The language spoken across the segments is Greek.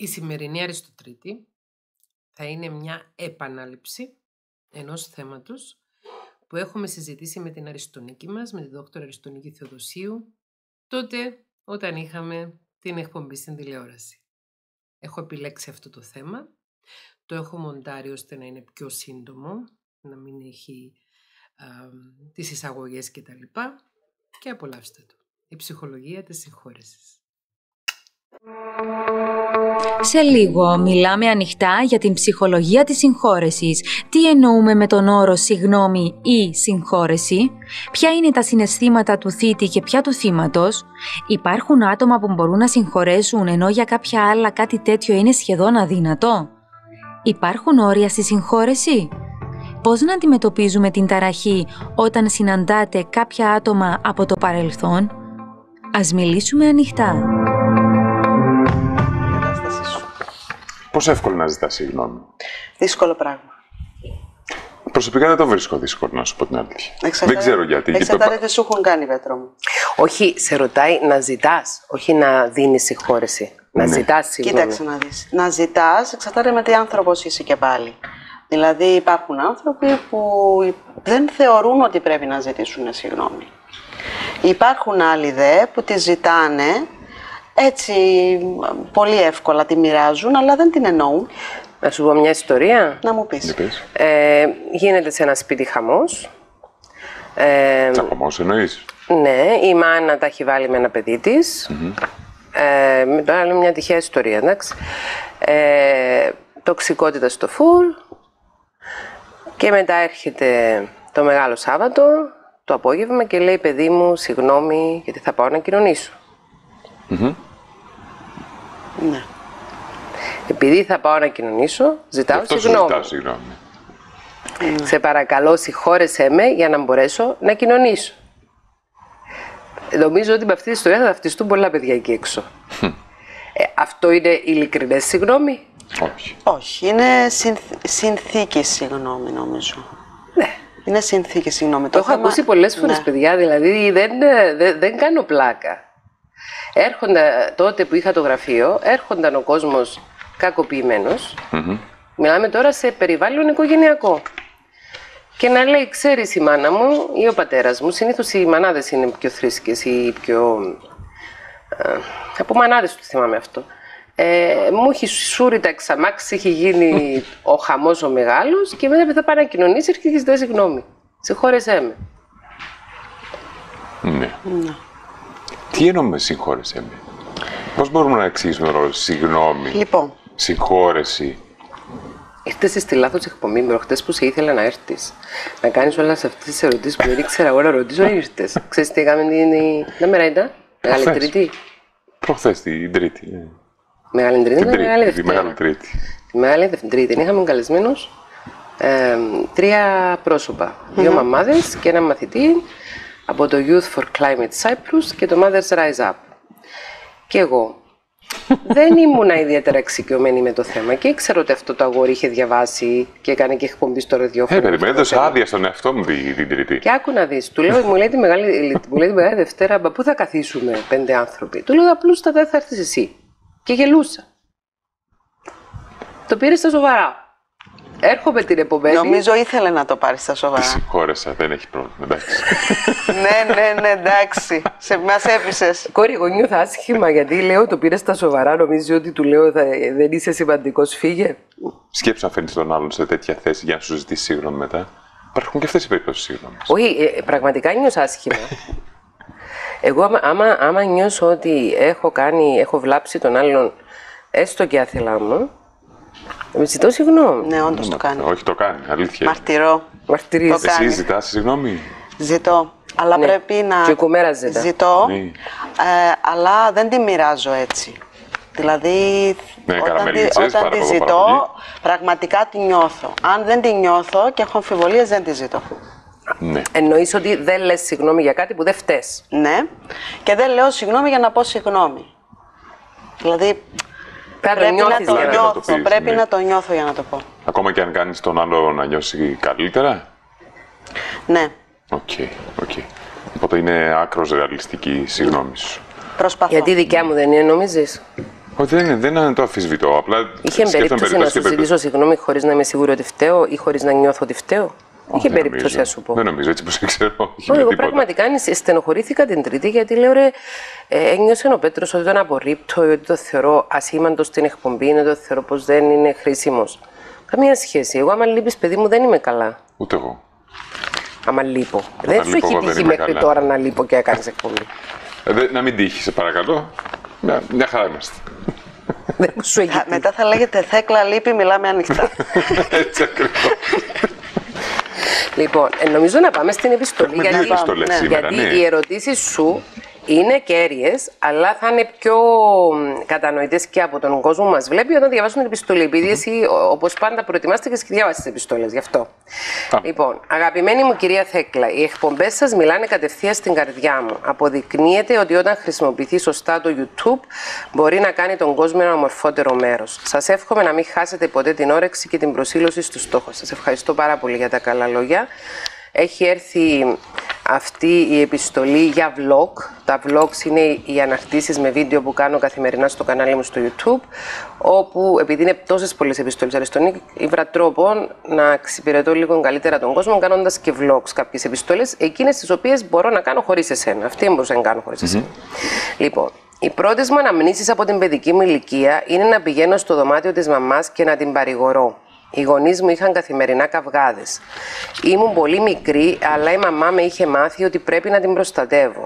Η σημερινή Αριστοτρίτη θα είναι μια επανάληψη ενός θέματος που έχουμε συζητήσει με την Αριστονίκη μας, με τη δόκτωρα Αριστονίκη Θεοδοσίου, τότε όταν είχαμε την εκπομπή στην τηλεόραση. Έχω επιλέξει αυτό το θέμα, το έχω μοντάρει ώστε να είναι πιο σύντομο, να μην έχει τις εισαγωγές κτλ. Και απολαύστε το. Η ψυχολογία της συγχώρεσης. Σε λίγο μιλάμε ανοιχτά για την ψυχολογία της συγχώρεσης. Τι εννοούμε με τον όρο συγγνώμη ή συγχώρεση, ποια είναι τα συναισθήματα του θήτη και ποια του θύματος, υπάρχουν άτομα που μπορούν να συγχωρέσουν ενώ για κάποια άλλα κάτι τέτοιο είναι σχεδόν αδύνατο. Υπάρχουν όρια στη συγχώρεση. Πώς να αντιμετωπίζουμε την ταραχή όταν συναντάτε κάποια άτομα από το παρελθόν. Ας μιλήσουμε ανοιχτά. Πόσο εύκολο να ζητάς συγγνώμη? Δύσκολο πράγμα. Προσωπικά δεν το βρίσκω δύσκολο, να σου πω την αλήθεια. Δεν ξέρω γιατί. Εξαρτάται τι σου έχουν κάνει, Πέτρο μου. Όχι, σε ρωτάει να ζητάς, όχι να δίνεις συγχώρεση. Να ζητάς συγγνώμη. Κοίταξε να δεις. Να ζητάς εξαρτάται με τι άνθρωπος είσαι και πάλι. Δηλαδή υπάρχουν άνθρωποι που δεν θεωρούν ότι πρέπει να ζητήσουν συγγνώμη. Υπάρχουν άλλοι δε που τη ζητάνε έτσι πολύ εύκολα, τη μοιράζουν, αλλά δεν την εννοούν. Να σου πω μια ιστορία. Να μου πεις. Γίνεται σε ένα σπίτι χαμός. Χαμός εννοείς? Ναι, η μάνα τα έχει βάλει με ένα παιδί της. Τώρα λέω μια τυχαία ιστορία, εντάξει. Τοξικότητα στο φουλ. Και μετά έρχεται το Μεγάλο Σάββατο, το απόγευμα, και λέει: παιδί μου, συγγνώμη, γιατί θα πάω να κοινωνήσω. Ναι. Επειδή θα πάω να κοινωνήσω, ζητάω συγγνώμη. Σε παρακαλώ, συγχώρεσέ με για να μπορέσω να κοινωνήσω. Νομίζω ότι με αυτή τη ιστορία θα ταυτιστούν πολλά παιδιά εκεί έξω. Αυτό είναι ειλικρινές συγγνώμη? Όχι. Όχι, είναι συνθήκη συγγνώμη, νομίζω. Ναι. Είναι συνθήκη συγγνώμη. Το έχω ακούσει πολλές φορές, παιδιά, δηλαδή δεν κάνω πλάκα. Έρχονταν, τότε που είχα το γραφείο, έρχονταν ο κόσμος κακοποιημένος. Μιλάμε τώρα σε περιβάλλον οικογενειακό. Και να λέει: ξέρεις, η μάνα μου ή ο πατέρας μου, συνήθως οι μανάδες είναι πιο θρήσκες ή πιο... από μανάδες το θυμάμαι αυτό. Μου έχει σούρει τα εξαμάξει, έχει γίνει ο χαμός ο μεγάλος και μετά θα πάει να κοινωνήσει, έρχεται και ζητάει συγγνώμη. Συγχώρεσέ με. Ναι. Τι εννοούμε συγχώρεσέ με? Πώς μπορούμε να εξηγήσουμε τον ρόλο συγγνώμη, λοιπόν, συγχώρεση? Ήρθες στη λάθος εκπομπή προχτές που σε ήθελα να έρθεις. Να κάνεις όλες αυτές τις ερωτήσεις που δεν ήξερα εγώ να ρωτήσω, ήρθες. Ξέρεις τι έκαμε την μέρα ήταν? Μεγάλη Τρίτη. Προχθές την Τρίτη. Μεγάλη Τρίτη, Μεγάλη Δευτέρα. Μεγάλη Τρίτη. Τη Μεγάλη Τρίτη είχαμε καλεσμένους 3 πρόσωπα. 2 μαμάδες και ένα μαθητή από το Youth for Climate Cyprus και το Mothers Rise Up. Και εγώ δεν ήμουν ιδιαίτερα εξοικειωμένη με το θέμα και ήξερα ότι αυτό το αγόρι είχε διαβάσει και έκανε και εκπομπή στο ραδιόφωνο. Περιμένω, έδωσα άδεια στον εαυτό μου την Τρίτη. Και άκου να δεις, του λέω, μου λέει τη Μεγάλη Δευτέρα, πού θα καθίσουμε 5 άνθρωποι? Του λέω: απλούστατα θα έρθεις εσύ. Και γελούσα. Το πήρε στα σοβαρά. Έρχομαι την επομένη. Νομίζω ήθελε να το πάρει στα σοβαρά. Τη συγχώρεσα, δεν έχει πρόβλημα, εντάξει. ναι, εντάξει. Μας έπεισες. Κόρη, εγώ νιώθω άσχημα γιατί λέω: το πήρε στα σοβαρά. Νομίζει ότι του λέω: δεν είσαι σημαντικός, φύγε. Σκέψου να φέρνεις τον άλλον σε τέτοια θέση για να σου ζητήσει συγγνώμη μετά. Υπάρχουν και αυτές οι περιπτώσεις συγγνώμης. Όχι, πραγματικά νιώθω άσχημα. Εγώ, άμα νιώσω ότι έχω βλάψει τον άλλον, έστω και άθελά μου, με ζητώ συγγνώμη. Ναι, όντως το κάνει. Όχι, το κάνει, αλήθεια. Μαρτυρώ. Μαρτυρίζει. Εσύ ζητάς συγγνώμη? Ζητώ. Αλλά ναι, πρέπει να. Και κουμέρα ζητά. Ζητώ, ναι. αλλά δεν τη μοιράζω έτσι. Δηλαδή, ναι, όταν τη ζητώ, πραγματικά τη νιώθω. Αν δεν τη νιώθω και έχω αμφιβολίες, δεν τη ζητώ. Ναι. Εννοείς ότι δεν λες συγγνώμη για κάτι που δεν φταίς? Ναι. Και δεν λέω συγγνώμη για να πω συγγνώμη. Δηλαδή, πρέπει να το νιώθω για να το πω. Ακόμα και αν κάνεις τον άλλο να νιώσει καλύτερα? Ναι. Οκ. Οπότε είναι άκρως ρεαλιστική η συγγνώμη σου. Προσπαθώ. Γιατί η δικιά μου δεν είναι, νομίζεις? Όχι, δεν είναι το αμφισβητώ. Απλά είχε περίπτωση να σου ζητήσω συγγνώμη χωρίς να είμαι σίγουρη ότι φταίω ή χωρίς να νιώθω ότι φταίω? Είχε περίπτωση να σου πω. Δεν νομίζω, έτσι πως δεν ξέρω. Εγώ πραγματικά στενοχωρήθηκα την Τρίτη, γιατί λέω ρε, ένιωσε ο Πέτρος ότι τον απορρίπτω, ότι το θεωρώ ασήμαντο στην εκπομπή, ότι το θεωρώ πως δεν είναι χρήσιμος. Καμία σχέση. Εγώ, άμα λείπεις, παιδί μου, δεν είμαι καλά. Ούτε εγώ. Άμα λείπω. Δεν σου έχει τύχει μέχρι τώρα να λείπω και να κάνεις εκπομπή? Να μην τύχει, σε παρακαλώ. Μια χαρά είμαστε. Μετά θα λέγεται Θέκλα λείπει, μιλάμε ανοιχτά. Έτσι ακριβώς. Λοιπόν, νομίζω να πάμε στην επιστολή, γιατί οι ερωτήσεις σου είναι κέρυες, αλλά θα είναι πιο κατανοητές και από τον κόσμο που μας βλέπει όταν διαβάσουν την επιστολή. Επειδή εσύ, όπως πάντα, προετοιμάστηκες και διάβασες τις επιστολές, γι' αυτό. Λοιπόν, αγαπημένη μου κυρία Θέκλα, οι εκπομπές σας μιλάνε κατευθείαν στην καρδιά μου. Αποδεικνύεται ότι όταν χρησιμοποιηθεί σωστά το YouTube, μπορεί να κάνει τον κόσμο ένα ομορφότερο μέρος. Σας εύχομαι να μην χάσετε ποτέ την όρεξη και την προσήλωση στους στόχους σας. Ευχαριστώ πάρα πολύ για τα καλά λόγια. Έχει έρθει αυτή η επιστολή για vlog. Τα vlogs είναι οι αναρτήσεις με βίντεο που κάνω καθημερινά στο κανάλι μου στο YouTube, όπου επειδή είναι τόσες πολλές επιστολές, Αριστονίκη, ήβρα τρόπο να εξυπηρετώ λίγο καλύτερα τον κόσμο, κάνοντας και vlogs, κάποιες επιστολές, εκείνες τις οποίες μπορώ να κάνω χωρίς εσένα. Αυτή δεν μπορούσα να κάνω χωρίς εσένα. Λοιπόν, οι πρώτες μου αναμνήσεις από την παιδική μου ηλικία είναι να πηγαίνω στο δωμάτιο της μαμάς και να την παρηγορώ. Οι γονείς μου είχαν καθημερινά καυγάδες. Ήμουν πολύ μικρή, αλλά η μαμά με είχε μάθει ότι πρέπει να την προστατεύω.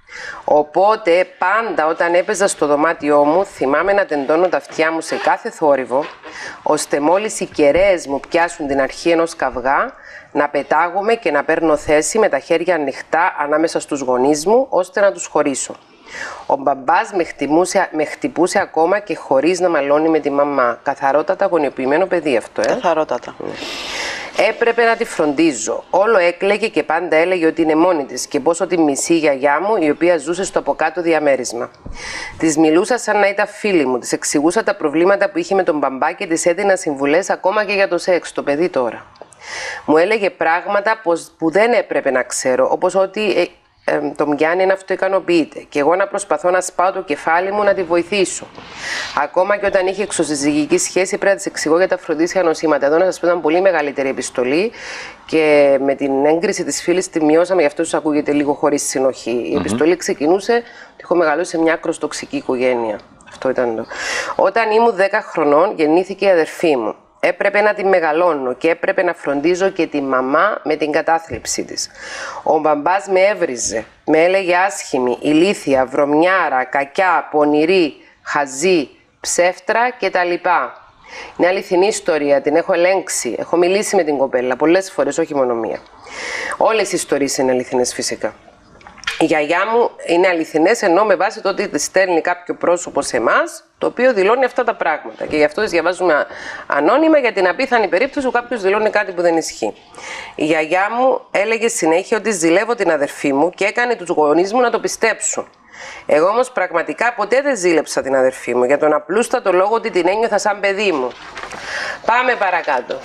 Οπότε, πάντα όταν έπαιζα στο δωμάτιό μου, θυμάμαι να τεντώνω τα αυτιά μου σε κάθε θόρυβο, ώστε μόλις οι κεραίες μου πιάσουν την αρχή ενός καυγά, να πετάγομαι και να παίρνω θέση με τα χέρια ανοιχτά ανάμεσα στους γονείς μου, ώστε να τους χωρίσω. Ο μπαμπάς με χτυπούσε ακόμα και χωρίς να μαλώνει με τη μαμά. Καθαρότατα γονιοποιημένο παιδί αυτό, Καθαρότατα. Έπρεπε να τη φροντίζω. Όλο έκλαιγε και πάντα έλεγε ότι είναι μόνη της και πόσο τη μισεί η γιαγιά μου, η οποία ζούσε στο από κάτω διαμέρισμα. Της μιλούσα σαν να ήταν φίλη μου, της εξηγούσα τα προβλήματα που είχε με τον μπαμπά και της έδινα συμβουλές ακόμα και για το σεξ, το παιδί τώρα. Μου έλεγε πράγματα που δεν έπρεπε να ξέρω, όπως ότι τον πιάνει να αυτοικανοποιείται και εγώ να προσπαθώ να σπάω το κεφάλι μου να τη βοηθήσω. Ακόμα και όταν είχε εξωσυζυγική σχέση, πρέπει να της εξηγώ για τα φροντίσια νοσήματα. Εδώ να σας πω, ήταν πολύ μεγαλύτερη επιστολή και με την έγκριση της φίλης τη μειώσαμε, γι' αυτό σας ακούγεται λίγο χωρίς συνοχή. Η επιστολή ξεκινούσε ότι έχω μεγαλώσει σε μια άκρως τοξική οικογένεια. Αυτό ήταν το. Όταν ήμουν 10 χρονών, γεννήθηκε η αδερφή μου. Έπρεπε να τη μεγαλώνω και έπρεπε να φροντίζω και τη μαμά με την κατάθλιψή της. Ο μπαμπάς με έβριζε, με έλεγε άσχημη, ηλίθια, βρωμιάρα, κακιά, πονηρή, χαζή, ψεύτρα κτλ. Είναι αληθινή ιστορία, την έχω ελέγξει, έχω μιλήσει με την κοπέλα πολλές φορές, όχι μόνο μία. Όλες οι ιστορίες είναι αληθινές φυσικά. Η γιαγιά μου είναι αληθινές, ενώ με βάση το ότι τη στέλνει κάποιο πρόσωπο σε εμάς, το οποίο δηλώνει αυτά τα πράγματα. Και γι' αυτό τις διαβάζουμε ανώνυμα, για την απίθανη περίπτωση που κάποιος δηλώνει κάτι που δεν ισχύει. Η γιαγιά μου έλεγε συνέχεια ότι ζηλεύω την αδερφή μου και έκανε τους γονείς μου να το πιστέψουν. Εγώ όμως πραγματικά ποτέ δεν ζήλεψα την αδερφή μου, για τον απλούστατο λόγο ότι την ένιωθα σαν παιδί μου. Πάμε παρακάτω.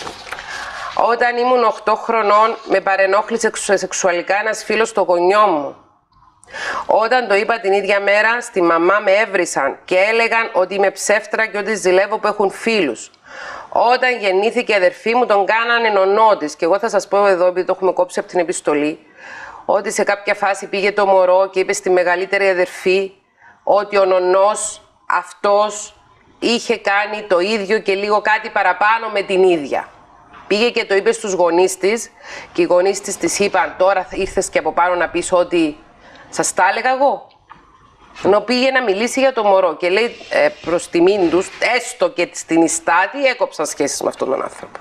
Όταν ήμουν 8 χρονών, με παρενόχλησε σεξουαλικά ένας φίλος στο γονιό μου. Όταν το είπα την ίδια μέρα, στη μαμά με έβρισαν και έλεγαν ότι είμαι ψεύτρα και ότι ζηλεύω που έχουν φίλους. Όταν γεννήθηκε η αδερφή μου, τον κάνανε νονό της. Και εγώ θα σας πω εδώ, επειδή το έχουμε κόψει από την επιστολή, ότι σε κάποια φάση πήγε το μωρό και είπε στη μεγαλύτερη αδερφή ότι ο νονός αυτός είχε κάνει το ίδιο και λίγο κάτι παραπάνω με την ίδια. Πήγε και το είπε στους γονείς της και οι γονείς της της είπαν, τώρα ήρθες και από πάνω να πεις ότι σας τα έλεγα εγώ. Ενώ πήγε να μιλήσει για το μωρό και λέει προς τιμήν τους, έστω και στην Ιστάτη, έκοψα σχέσεις με αυτόν τον άνθρωπο.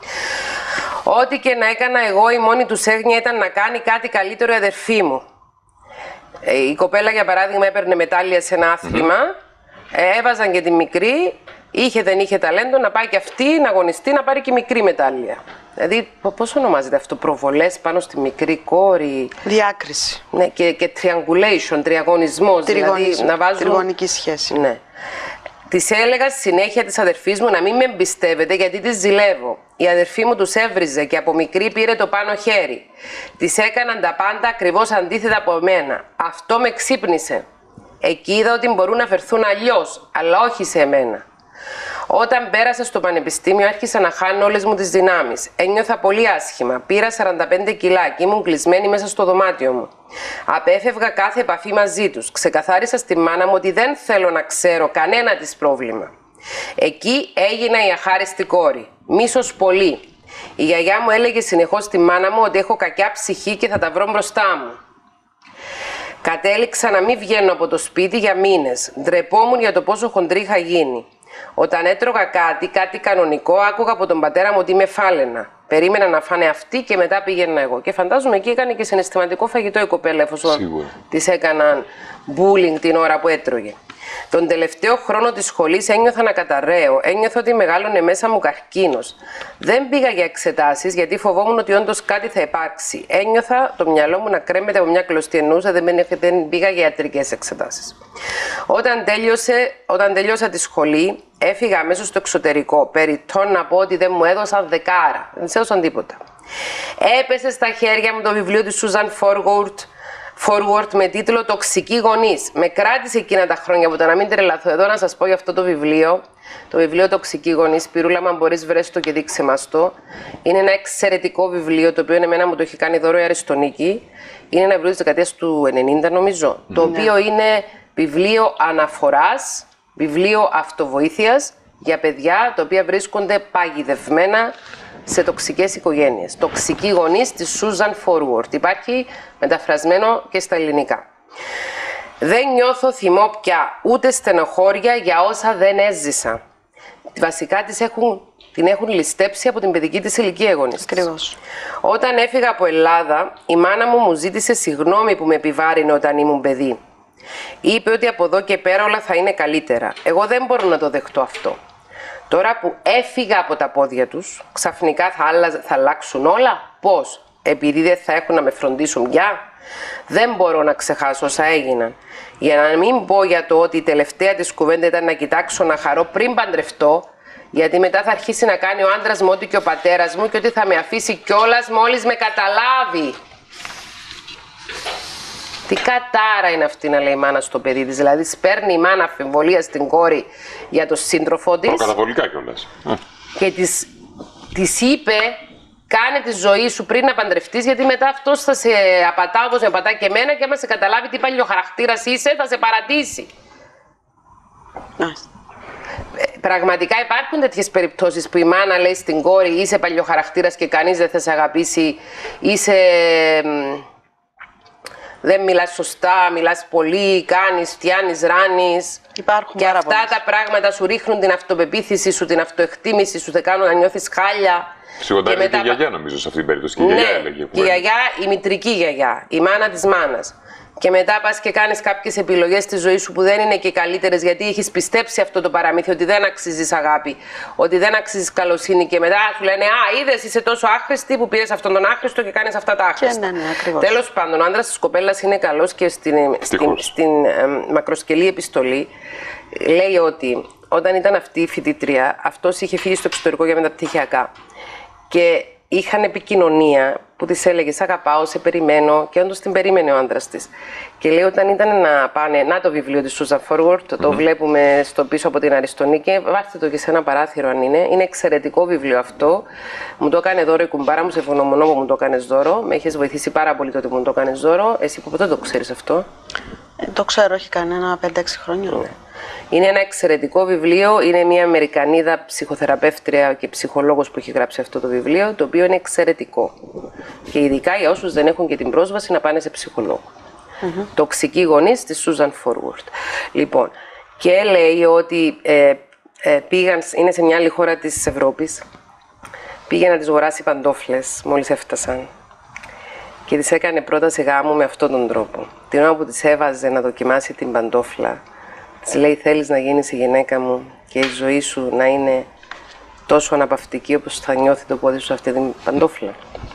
Ό,τι και να έκανα εγώ, η μόνη τους έγνοια ήταν να κάνει κάτι καλύτερο η αδερφή μου. Η κοπέλα, για παράδειγμα, έπαιρνε μετάλλια σε ένα άθλημα, έβαζαν και τη μικρή, είχε δεν είχε ταλέντο, να πάει και αυτή να αγωνιστεί, να πάρει και μικρή μετάλλια. Δηλαδή, πώς ονομάζεται αυτό, προβολές πάνω στη μικρή κόρη. Διάκριση. Ναι, και triangulation, τριαγωνισμός. Δηλαδή, να βάζουν... Τριγωνική σχέση. Ναι. Της έλεγα συνέχεια της αδερφής μου να μην με εμπιστεύεται γιατί της ζηλεύω. Η αδερφή μου τους έβριζε και από μικρή πήρε το πάνω χέρι. Της έκαναν τα πάντα ακριβώς αντίθετα από μένα. Αυτό με ξύπνησε. Εκεί είδα ότι μπορούν να φερθούν αλλιώς, αλλά όχι σε εμένα. Όταν πέρασα στο πανεπιστήμιο, άρχισα να χάνω όλες μου τις δυνάμεις. Ένιωθα πολύ άσχημα. Πήρα 45 κιλά και ήμουν κλεισμένη μέσα στο δωμάτιο μου. Απέφευγα κάθε επαφή μαζί τους. Ξεκαθάρισα στη μάνα μου ότι δεν θέλω να ξέρω κανένα της πρόβλημα. Εκεί έγινα η αχάριστη κόρη. Μίσος πολύ. Η γιαγιά μου έλεγε συνεχώς στη μάνα μου ότι έχω κακιά ψυχή και θα τα βρω μπροστά μου. Κατέληξα να μην βγαίνω από το σπίτι για μήνες. Ντρεπόμουν για το πόσο χοντρή είχα γίνει. Όταν έτρωγα κάτι κανονικό, άκουγα από τον πατέρα μου ότι είμαι φάλαινα. Περίμενα να φάνε αυτοί και μετά πήγαινα εγώ. Και φαντάζομαι εκεί έκανε και συναισθηματικό φαγητό η κοπέλα, εφόσον της έκαναν bullying την ώρα που έτρωγε. Τον τελευταίο χρόνο της σχολής ένιωθα να καταρρέω. Ένιωθα ότι μεγάλωνε μέσα μου καρκίνος. Δεν πήγα για εξετάσεις γιατί φοβόμουν ότι όντως κάτι θα υπάρξει. Ένιωθα το μυαλό μου να κρέμεται από μια κλωστή, εννοούσα, δεν πήγα για ιατρικές εξετάσεις. Όταν τέλειωσα τη σχολή, έφυγα αμέσως στο εξωτερικό. Περιττό να πω ότι δεν μου έδωσαν δεκάρα. Δεν της έδωσαν τίποτα. Έπεσε στα χέρια μου το βιβλίο της Σούζαν Forward με τίτλο «Τοξικοί γονείς». Με κράτησε εκείνα τα χρόνια που να μην τρελαθώ. Εδώ να σας πω για αυτό το βιβλίο. Το βιβλίο «Τοξικοί γονείς». Πυρούλα, αν μπορείς βρες το και δείξε μας το. Είναι ένα εξαιρετικό βιβλίο, το οποίο εμένα μου το έχει κάνει δώρο η Αριστονίκη. Είναι ένα βιβλίο της δεκαετίας του 90 νομίζω. Το οποίο είναι βιβλίο αναφοράς, βιβλίο αυτοβοήθειας για παιδιά τα οποία βρίσκονται παγιδευμένα σε τοξικές οικογένειες. Τοξικοί γονείς της Susan Forward. Υπάρχει μεταφρασμένο και στα ελληνικά. Δεν νιώθω θυμό πια, ούτε στενοχώρια για όσα δεν έζησα. Βασικά την έχουν ληστέψει από την παιδική της ηλικία οι γονείς. Ακριβώς. Όταν έφυγα από Ελλάδα, η μάνα μου ζήτησε συγγνώμη που με επιβάρυνε όταν ήμουν παιδί. Είπε ότι από εδώ και πέρα όλα θα είναι καλύτερα. Εγώ δεν μπορώ να το δεχτώ αυτό. Τώρα που έφυγα από τα πόδια τους, ξαφνικά θα αλλάξουν όλα. Πώς? Επειδή δεν θα έχουν να με φροντίσουν πια. Δεν μπορώ να ξεχάσω όσα έγιναν. Για να μην πω για το ότι η τελευταία της κουβέντα ήταν να κοιτάξω να χαρώ πριν παντρευτώ, γιατί μετά θα αρχίσει να κάνει ο άντρας μου ό,τι και ο πατέρας μου και ότι θα με αφήσει κιόλας μόλις με καταλάβει. Τι κατάρα είναι αυτή να λέει η μάνα στο παιδί της, δηλαδή σπέρνει η μάνα αμφιβολία στην κόρη για τον σύντροφό της. Προκαταβολικά κιόλας. Και της είπε, κάνε τη ζωή σου πριν να παντρευτείς, γιατί μετά αυτός θα σε απατά όπως με απατά και εμένα και άμα σε καταλάβει τι παλιοχαρακτήρας είσαι, θα σε παρατήσει. Πραγματικά υπάρχουν τέτοιες περιπτώσεις που η μάνα λέει στην κόρη, είσαι παλιοχαρακτήρας και κανείς δεν θα σε αγαπήσει, δεν μιλάς σωστά, μιλάς πολύ, κάνεις, φτιάνεις, ράνεις. Υπάρχουν και αυτά τα πράγματα σου ρίχνουν την αυτοπεποίθηση σου, την αυτοεκτίμηση σου, δεν κάνουν να νιώθεις χάλια. Ψυχοντάρει και η γιαγιά νομίζω σε αυτήν την περίπτωση. Και η γιαγιά έλεγε. Και η γιαγιά, η μητρική γιαγιά, η μάνα της μάνας. Και μετά πας και κάνεις κάποιες επιλογές στη ζωή σου που δεν είναι και καλύτερες, γιατί έχεις πιστέψει αυτό το παραμύθι ότι δεν αξίζεις αγάπη, ότι δεν αξίζεις καλοσύνη. Και μετά σου λένε «Α, είδες, είσαι τόσο άχρηστη που πήρες αυτόν τον άχρηστο και κάνεις αυτά τα άχρηστα». Ναι, ακριβώς. Τέλος πάντων, ο άντρας της κοπέλας είναι καλός και στην μακροσκελή επιστολή λέει ότι όταν ήταν αυτή η φοιτήτρια, αυτός είχε φύγει στο εξωτερικό για μεταπτυχιακά. Και είχαν επικοινωνία που της έλεγε «Σ' αγαπάω, σε περιμένω» και όντως την περίμενε ο άντρας της. Και λέει όταν ήταν να πάνε, να το βιβλίο της Susan Forward, το βλέπουμε στο πίσω από την Αριστονίκη, βάρτε το και σε ένα παράθυρο αν είναι εξαιρετικό βιβλίο αυτό. Μου το έκανε δώρο η κουμπάρα μου, σε ευγνωμονώ που μου το έκανες δώρο, με έχεις βοηθήσει πάρα πολύ τότε που μου το έκανες δώρο. Εσύ που ποτέ το ξέρεις αυτό? Το ξέρω, έχει κανένα 5-6 χρόνια. Ναι. Είναι ένα εξαιρετικό βιβλίο, είναι μια Αμερικανίδα ψυχοθεραπεύτρια και ψυχολόγος που έχει γράψει αυτό το βιβλίο, το οποίο είναι εξαιρετικό. Και ειδικά για όσους δεν έχουν και την πρόσβαση να πάνε σε ψυχολόγο. Τοξικοί γονείς της Susan Forward. Λοιπόν, και λέει ότι πήγαν, είναι σε μια άλλη χώρα της Ευρώπης, πήγε να της αγοράσει παντόφλες μόλις έφτασαν. Και της έκανε πρόταση γάμου με αυτόν τον τρόπο. Την ώρα που της έβαζε να δοκιμάσει την παντόφλα, της λέει θέλεις να γίνεις η γυναίκα μου και η ζωή σου να είναι τόσο αναπαυτική όπως θα νιώθει το πόδι σου αυτή την παντόφλα.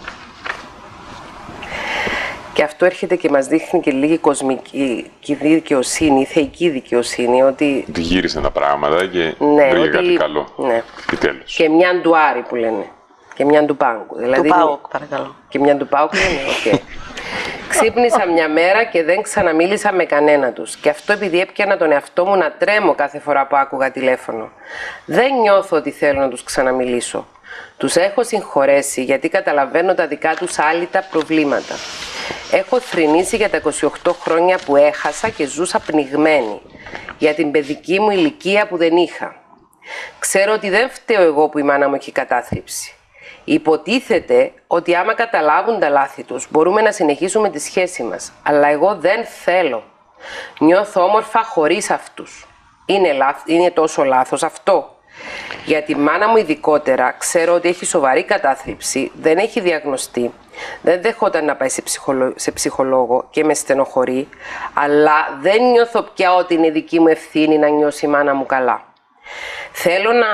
Και αυτό έρχεται και μας δείχνει και λίγη κοσμική δικαιοσύνη, θεϊκή δικαιοσύνη, ότι γύρισε τα πράγματα και βρήκε κάτι καλό. Ναι. Επιτέλους. Και μια ντουάρι που λένε. Και μια του πάγκου. Δηλαδή, του ΠΑΟΚ, παρακαλώ. Και μια του ΠΑΟΚ, λένε, okay. Ξύπνησα μια μέρα και δεν ξαναμίλησα με κανένα τους. Και αυτό επειδή έπιανα τον εαυτό μου να τρέμω κάθε φορά που άκουγα τηλέφωνο. Δεν νιώθω ότι θέλω να τους ξαναμιλήσω. Τους έχω συγχωρέσει γιατί καταλαβαίνω τα δικά τους άλυτα προβλήματα. Έχω θρηνήσει για τα 28 χρόνια που έχασα και ζούσα πνιγμένη. Για την παιδική μου ηλικία που δεν είχα. Ξέρω ότι δεν φταίω εγώ που η μάνα μου έχει κατάθλιψη. Υποτίθεται ότι άμα καταλάβουν τα λάθη τους μπορούμε να συνεχίσουμε τη σχέση μας. Αλλά εγώ δεν θέλω. Νιώθω όμορφα χωρίς αυτούς. Είναι τόσο λάθος αυτό. Για τη μάνα μου ειδικότερα ξέρω ότι έχει σοβαρή κατάθλιψη, δεν έχει διαγνωστεί, δεν δεχόταν να πάει σε ψυχολόγο και με στενοχωρεί, αλλά δεν νιώθω πια ότι είναι δική μου ευθύνη να νιώσει η μάνα μου καλά. Θέλω να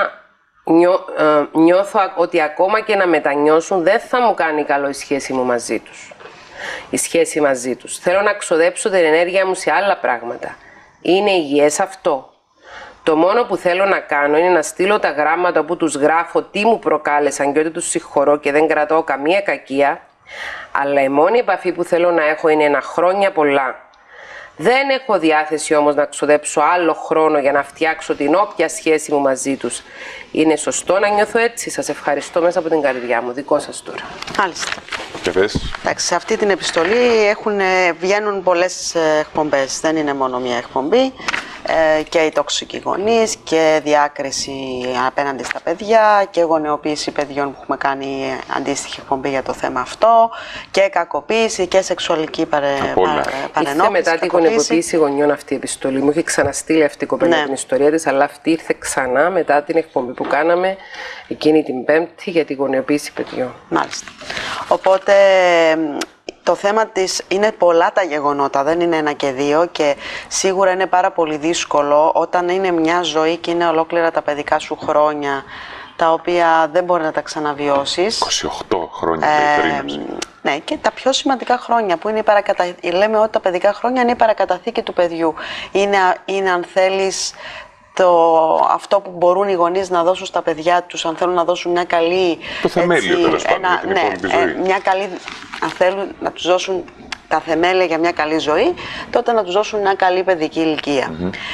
νιώθω ότι ακόμα και να μετανιώσουν δεν θα μου κάνει καλό η σχέση μου μαζί τους. Η σχέση μαζί τους. Θέλω να ξοδέψω την ενέργεια μου σε άλλα πράγματα. Είναι υγιές αυτό? Το μόνο που θέλω να κάνω είναι να στείλω τα γράμματα που τους γράφω τι μου προκάλεσαν και ότι τους συγχωρώ και δεν κρατώ καμία κακία, αλλά η μόνη επαφή που θέλω να έχω είναι ένα χρόνια πολλά. Δεν έχω διάθεση όμως να ξοδέψω άλλο χρόνο για να φτιάξω την όποια σχέση μου μαζί τους. Είναι σωστό να νιώθω έτσι? Σας ευχαριστώ μέσα από την καρδιά μου. Δικό σας τώρα. Μάλιστα. Και πες. Εντάξει, σε αυτή την επιστολή βγαίνουν πολλές εκπομπές. Δεν είναι μόνο μία εκπομπή. Και οι τόξικοι γονείς και διάκριση απέναντι στα παιδιά και γονεοποίηση παιδιών που έχουμε κάνει αντίστοιχη εκπομπή για το θέμα αυτό και κακοποίηση και σεξουαλική παρενόχληση. Ήρθε μετά την γονεοποίηση γονιών αυτή η επιστολή. Μου είχε ξαναστείλει αυτή η κοπέλα την ιστορία της, αλλά αυτή ήρθε ξανά μετά την εκπομπή που κάναμε εκείνη την Πέμπτη για τη γονεοποίηση παιδιών. Μάλιστα. Οπότε το θέμα της είναι πολλά τα γεγονότα, δεν είναι ένα και δύο και σίγουρα είναι πάρα πολύ δύσκολο όταν είναι μια ζωή και είναι ολόκληρα τα παιδικά σου χρόνια τα οποία δεν μπορεί να τα ξαναβιώσεις. 28 χρόνια περιθρήνευση. Ναι, και τα πιο σημαντικά χρόνια που είναι λέμε ότι τα παιδικά χρόνια είναι η παρακαταθήκη του παιδιού. Είναι αν θέλεις αυτό που μπορούν οι γονείς να δώσουν στα παιδιά τους, αν θέλουν να δώσουν μια καλή... Το θεμέλιο τέλος πάντων, την υπόλοιπη ζωή. Μια καλή, αν θέλουν να τους δώσουν τα θεμέλια για μια καλή ζωή, τότε να τους δώσουν μια καλή παιδική ηλικία.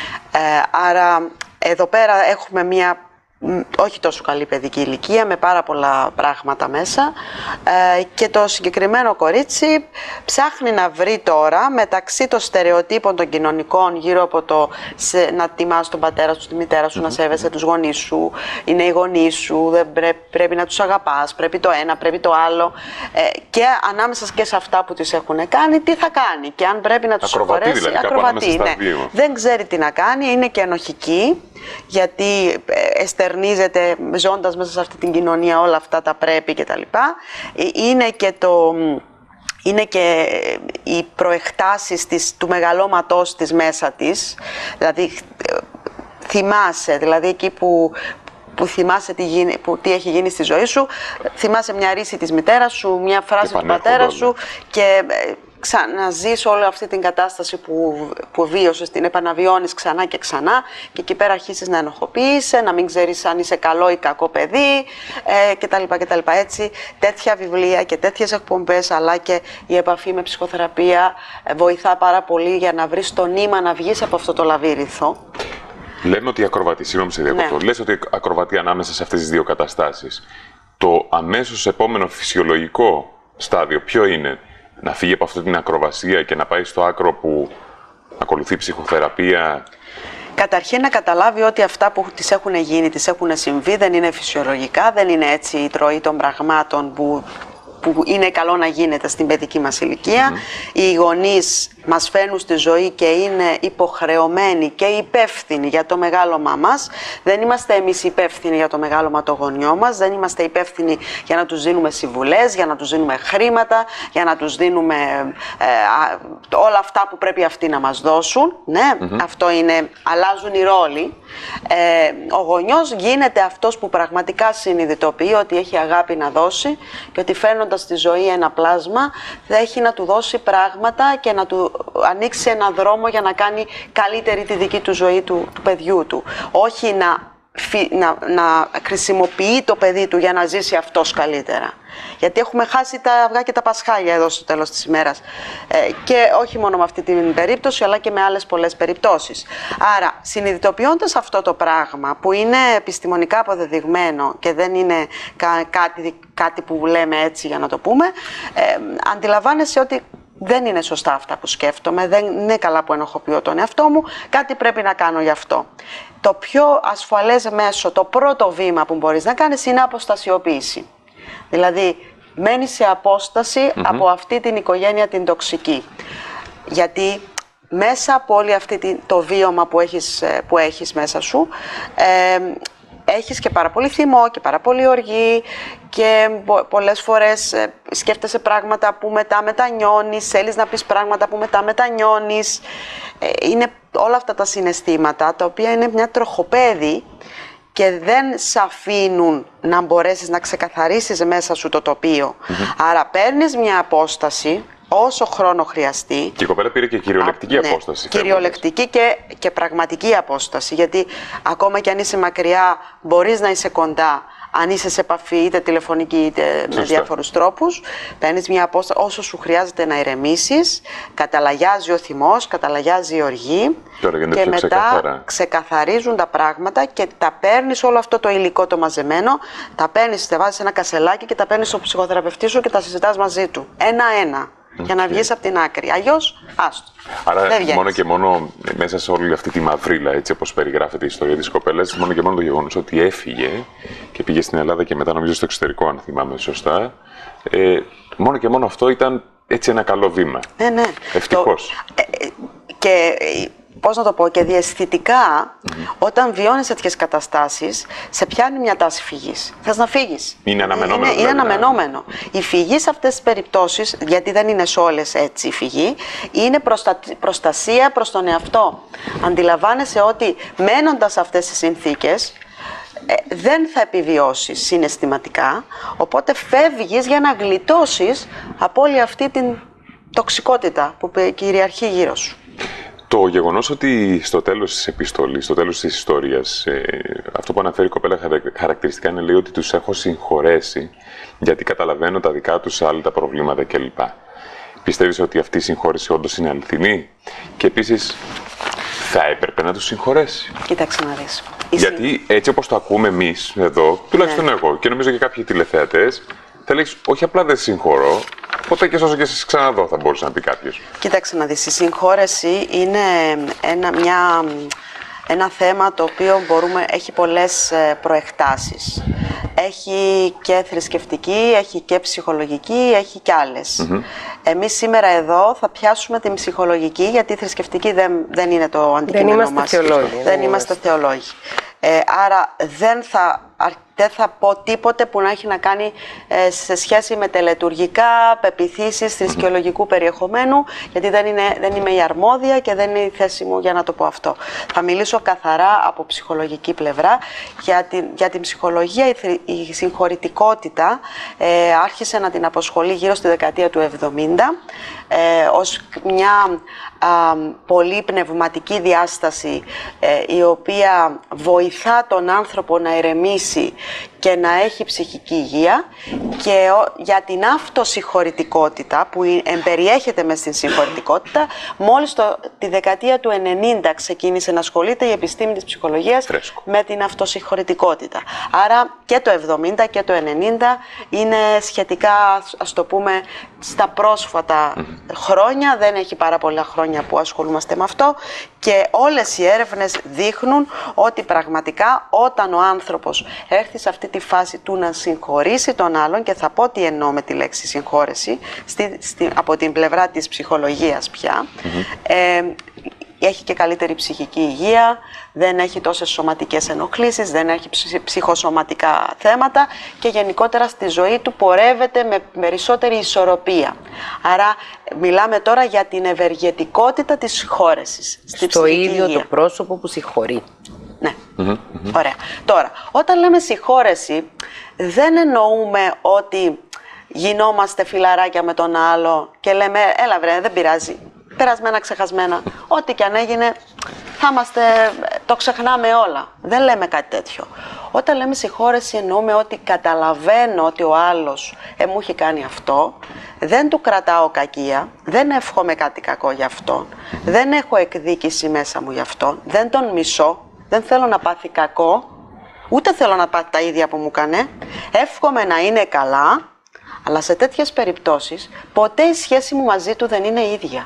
Άρα εδώ πέρα έχουμε μια όχι τόσο καλή παιδική ηλικία, με πάρα πολλά πράγματα μέσα και το συγκεκριμένο κορίτσι ψάχνει να βρει τώρα μεταξύ των στερεοτύπων των κοινωνικών γύρω από το να τιμάς τον πατέρα σου, τη μητέρα σου, να σέβεσαι τους γονείς σου, είναι οι γονείς σου, δεν πρέπει να τους αγαπάς, πρέπει το ένα, πρέπει το άλλο και ανάμεσα και σε αυτά που τις έχουν κάνει, τι θα κάνει και αν πρέπει να τους συγχωρέσει, δηλαδή, ακροβατεί, ναι. Δεν ξέρει τι να κάνει, είναι και ενοχική γιατί εστερνίζεται ζώντας μέσα σε αυτή την κοινωνία όλα αυτά τα πρέπει και τα λοιπά. Είναι και οι προεκτάσεις του μεγαλώματός της μέσα της, δηλαδή θυμάσαι, δηλαδή εκεί που θυμάσαι τι έχει γίνει στη ζωή σου, θυμάσαι μια ρίση της μητέρας σου, μια φράση του πατέρα σου και ξαναζείς όλη αυτή την κατάσταση που βίωσες, την επαναβιώνεις ξανά και ξανά και εκεί πέρα αρχίσεις να ενοχοποιείσαι, να μην ξέρεις αν είσαι καλό ή κακό παιδί κτλ. Έτσι, τέτοια βιβλία και τέτοιες εκπομπές αλλά και η επαφή με ψυχοθεραπεία βοηθά πάρα πολύ για να βρεις το νήμα να βγεις από αυτό το λαβύρινθο. Λέμε ότι ακροβατεί, συγγνώμη σε διακοπτώ, λες ότι ακροβατεί ανάμεσα σε αυτές τις δύο καταστάσεις. Το αμέσως επόμενο φυσιολογικό στάδιο ποιο είναι? Να φύγει από αυτή την ακροβασία και να πάει στο άκρο που ακολουθεί ψυχοθεραπεία. Καταρχήν να καταλάβει ότι αυτά που της έχουν γίνει, της έχουν συμβεί, δεν είναι φυσιολογικά, δεν είναι έτσι η τροή των πραγμάτων που είναι καλό να γίνεται στην παιδική μας ηλικία. Οι γονείς μας φέρνουν στη ζωή και είναι υποχρεωμένοι και υπεύθυνοι για το μεγάλωμά μας. Δεν είμαστε εμείς υπεύθυνοι για το μεγάλωμα των γονιών μας, δεν είμαστε υπεύθυνοι για να τους δίνουμε συμβουλές, για να τους δίνουμε χρήματα, για να τους δίνουμε όλα αυτά που πρέπει αυτοί να μας δώσουν. Ναι, αυτό είναι, αλλάζουν οι ρόλοι. Ο γονιός γίνεται αυτός που πραγματικά συνειδητοποιεί ότι έχει αγάπη να δώσει και ότι φέρνοντας στη ζωή ένα πλάσμα θα έχει να του δώσει πράγματα και να του ανοίξει ένα δρόμο για να κάνει καλύτερη τη δική του ζωή του παιδιού του. Όχι να να χρησιμοποιεί το παιδί του για να ζήσει αυτός καλύτερα. Γιατί έχουμε χάσει τα αυγά και τα πασχάλια εδώ στο τέλος της ημέρας. Και όχι μόνο με αυτή την περίπτωση, αλλά και με άλλες πολλές περιπτώσεις. Άρα, συνειδητοποιώντας αυτό το πράγμα, που είναι επιστημονικά αποδεδειγμένο και δεν είναι κάτι που λέμε έτσι για να το πούμε, αντιλαμβάνεσαι ότι δεν είναι σωστά αυτά που σκέφτομαι, δεν είναι καλά που ενοχοποιώ τον εαυτό μου, κάτι πρέπει να κάνω γι' αυτό. Το πιο ασφαλές μέσο, το πρώτο βήμα που μπορείς να κάνεις είναι αποστασιοποίηση. Δηλαδή, μένεις σε απόσταση από αυτή την οικογένεια την τοξική. Γιατί μέσα από όλη αυτή το βίωμα που έχεις μέσα σου, έχεις και πάρα πολύ θυμό και πάρα πολύ οργή και πολλές φορές σκέφτεσαι πράγματα που μετά μετανιώνεις, θέλεις να πεις πράγματα που μετά μετανιώνεις. Είναι όλα αυτά τα συναισθήματα τα οποία είναι μια τροχοπέδη και δεν σ' αφήνουν να μπορέσεις να ξεκαθαρίσεις μέσα σου το τοπίο. Άρα παίρνεις μια απόσταση όσο χρόνο χρειαστεί. Και η κοπέλα πήρε και κυριολεκτική απόσταση. Κυριολεκτική και πραγματική απόσταση. Γιατί ακόμα και αν είσαι μακριά, μπορείς να είσαι κοντά. Αν είσαι σε επαφή είτε τηλεφωνική είτε με διάφορους τρόπους, παίρνεις μια απόσταση όσο σου χρειάζεται να ηρεμήσεις, καταλαγιάζει ο θυμός, καταλαγιάζει η οργή και μετά ξεκαθαρίζουν τα πράγματα και τα παίρνεις όλο αυτό το υλικό το μαζεμένο, τα παίρνεις, τα βάζεις σε ένα κασελάκι και τα παίρνεις στον ψυχοθεραπευτή σου και τα συζητάς μαζί του. Ένα-ένα. Για να βγεις από την άκρη. Αλλιώς, άστο. Άρα, μόνο και μόνο μέσα σε όλη αυτή τη μαυρίλα, έτσι όπως περιγράφεται η ιστορία της κοπέλας, μόνο και μόνο το γεγονός ότι έφυγε και πήγε στην Ελλάδα και μετά νομίζω στο εξωτερικό, αν θυμάμαι σωστά, μόνο και μόνο αυτό ήταν έτσι ένα καλό βήμα. Ναι. Ευτυχώς. Και πώς να το πω, και διαισθητικά, όταν βιώνεις τέτοιες καταστάσεις, σε πιάνει μια τάση φυγής. Θες να φύγεις. Είναι αναμενόμενο. Είναι αναμενόμενο. Η φυγή σε αυτές τις περιπτώσεις, γιατί δεν είναι σε όλες έτσι η φυγή, είναι προστασία προς τον εαυτό. Αντιλαμβάνεσαι ότι μένοντας σε αυτές τις συνθήκες, δεν θα επιβιώσεις συναισθηματικά, οπότε φεύγεις για να γλιτώσεις από όλη αυτή την τοξικότητα που κυριαρχεί γύρω σου. Το γεγονός ότι στο τέλος της επιστολής, στο τέλος της ιστορίας, αυτό που αναφέρει η κοπέλα χαρακτηριστικά είναι, λέει, ότι τους έχω συγχωρέσει γιατί καταλαβαίνω τα δικά τους άλλα τα προβλήματα κλπ. Πιστεύεις ότι αυτή η συγχώρεση όντως είναι αληθινή? Και επίσης, θα έπρεπε να τους συγχωρέσει? Κοίταξε να δεις. Γιατί έτσι όπως το ακούμε εμείς εδώ, τουλάχιστον εγώ και νομίζω και κάποιοι τηλεθεατές, θα λέγεις, όχι απλά δεν συγχωρώ, ποτέ και όσο και σας ξαναδώ, θα μπορούσε να πει κάποιος. Κοίταξε να δεις, η συγχώρεση είναι ένα θέμα το οποίο έχει πολλές προεκτάσεις. Έχει και θρησκευτική, έχει και ψυχολογική, έχει και άλλες. Εμείς σήμερα εδώ θα πιάσουμε την ψυχολογική, γιατί η θρησκευτική δεν είναι το αντικείμενο μας. Δεν είμαστε θεολόγοι. Άρα δεν θα πω τίποτε που να έχει να κάνει σε σχέση με τελετουργικά, πεποιθήσεις, θρησκεολογικού περιεχομένου, γιατί δεν είμαι η αρμόδια και δεν είναι η θέση μου για να το πω αυτό. Θα μιλήσω καθαρά από ψυχολογική πλευρά. Για την ψυχολογία η συγχωρητικότητα άρχισε να την αποσχολεί γύρω στη δεκαετία του 70 ως μια πολύ πνευματική διάσταση η οποία βοηθά τον άνθρωπο να ηρεμήσει και να έχει ψυχική υγεία, και για την αυτοσυγχωρητικότητα που εμπεριέχεται μες στην συγχωρητικότητα, μόλις τη δεκαετία του 90 ξεκίνησε να ασχολείται η επιστήμη της ψυχολογίας με την αυτοσυγχωρητικότητα. Άρα και το 70 και το 90 είναι σχετικά, ας το πούμε, στα πρόσφατα χρόνια, δεν έχει πάρα πολλά χρόνια που ασχολούμαστε με αυτό, και όλες οι έρευνες δείχνουν ότι πραγματικά όταν ο άνθρωπος έρθει σε αυτή τη φάση του να συγχωρήσει τον άλλον, και θα πω τι εννοώ με τη λέξη συγχώρεση από την πλευρά της ψυχολογίας πια, έχει και καλύτερη ψυχική υγεία, δεν έχει τόσες σωματικές ενοχλήσεις, δεν έχει ψυχοσωματικά θέματα και γενικότερα στη ζωή του πορεύεται με περισσότερη ισορροπία. Άρα μιλάμε τώρα για την ευεργετικότητα της συγχώρεσης. Στο ίδιο υγεία. Το πρόσωπο που συγχωρεί. Ναι, ωραία. Τώρα, όταν λέμε συγχώρεση, δεν εννοούμε ότι γινόμαστε φιλαράκια με τον άλλο και λέμε, έλα βρε, δεν πειράζει, περασμένα, ξεχασμένα, ό,τι και αν έγινε, θα είμαστε το ξεχνάμε όλα. Δεν λέμε κάτι τέτοιο. Όταν λέμε συγχώρεση εννοούμε ότι καταλαβαίνω ότι ο άλλος μου έχει κάνει αυτό, δεν του κρατάω κακία, δεν εύχομαι κάτι κακό για αυτόν, δεν έχω εκδίκηση μέσα μου για αυτόν, δεν τον μισώ, δεν θέλω να πάθει κακό, ούτε θέλω να πάθει τα ίδια που μου έκανε, εύχομαι να είναι καλά, αλλά σε τέτοιες περιπτώσεις ποτέ η σχέση μου μαζί του δεν είναι ίδια.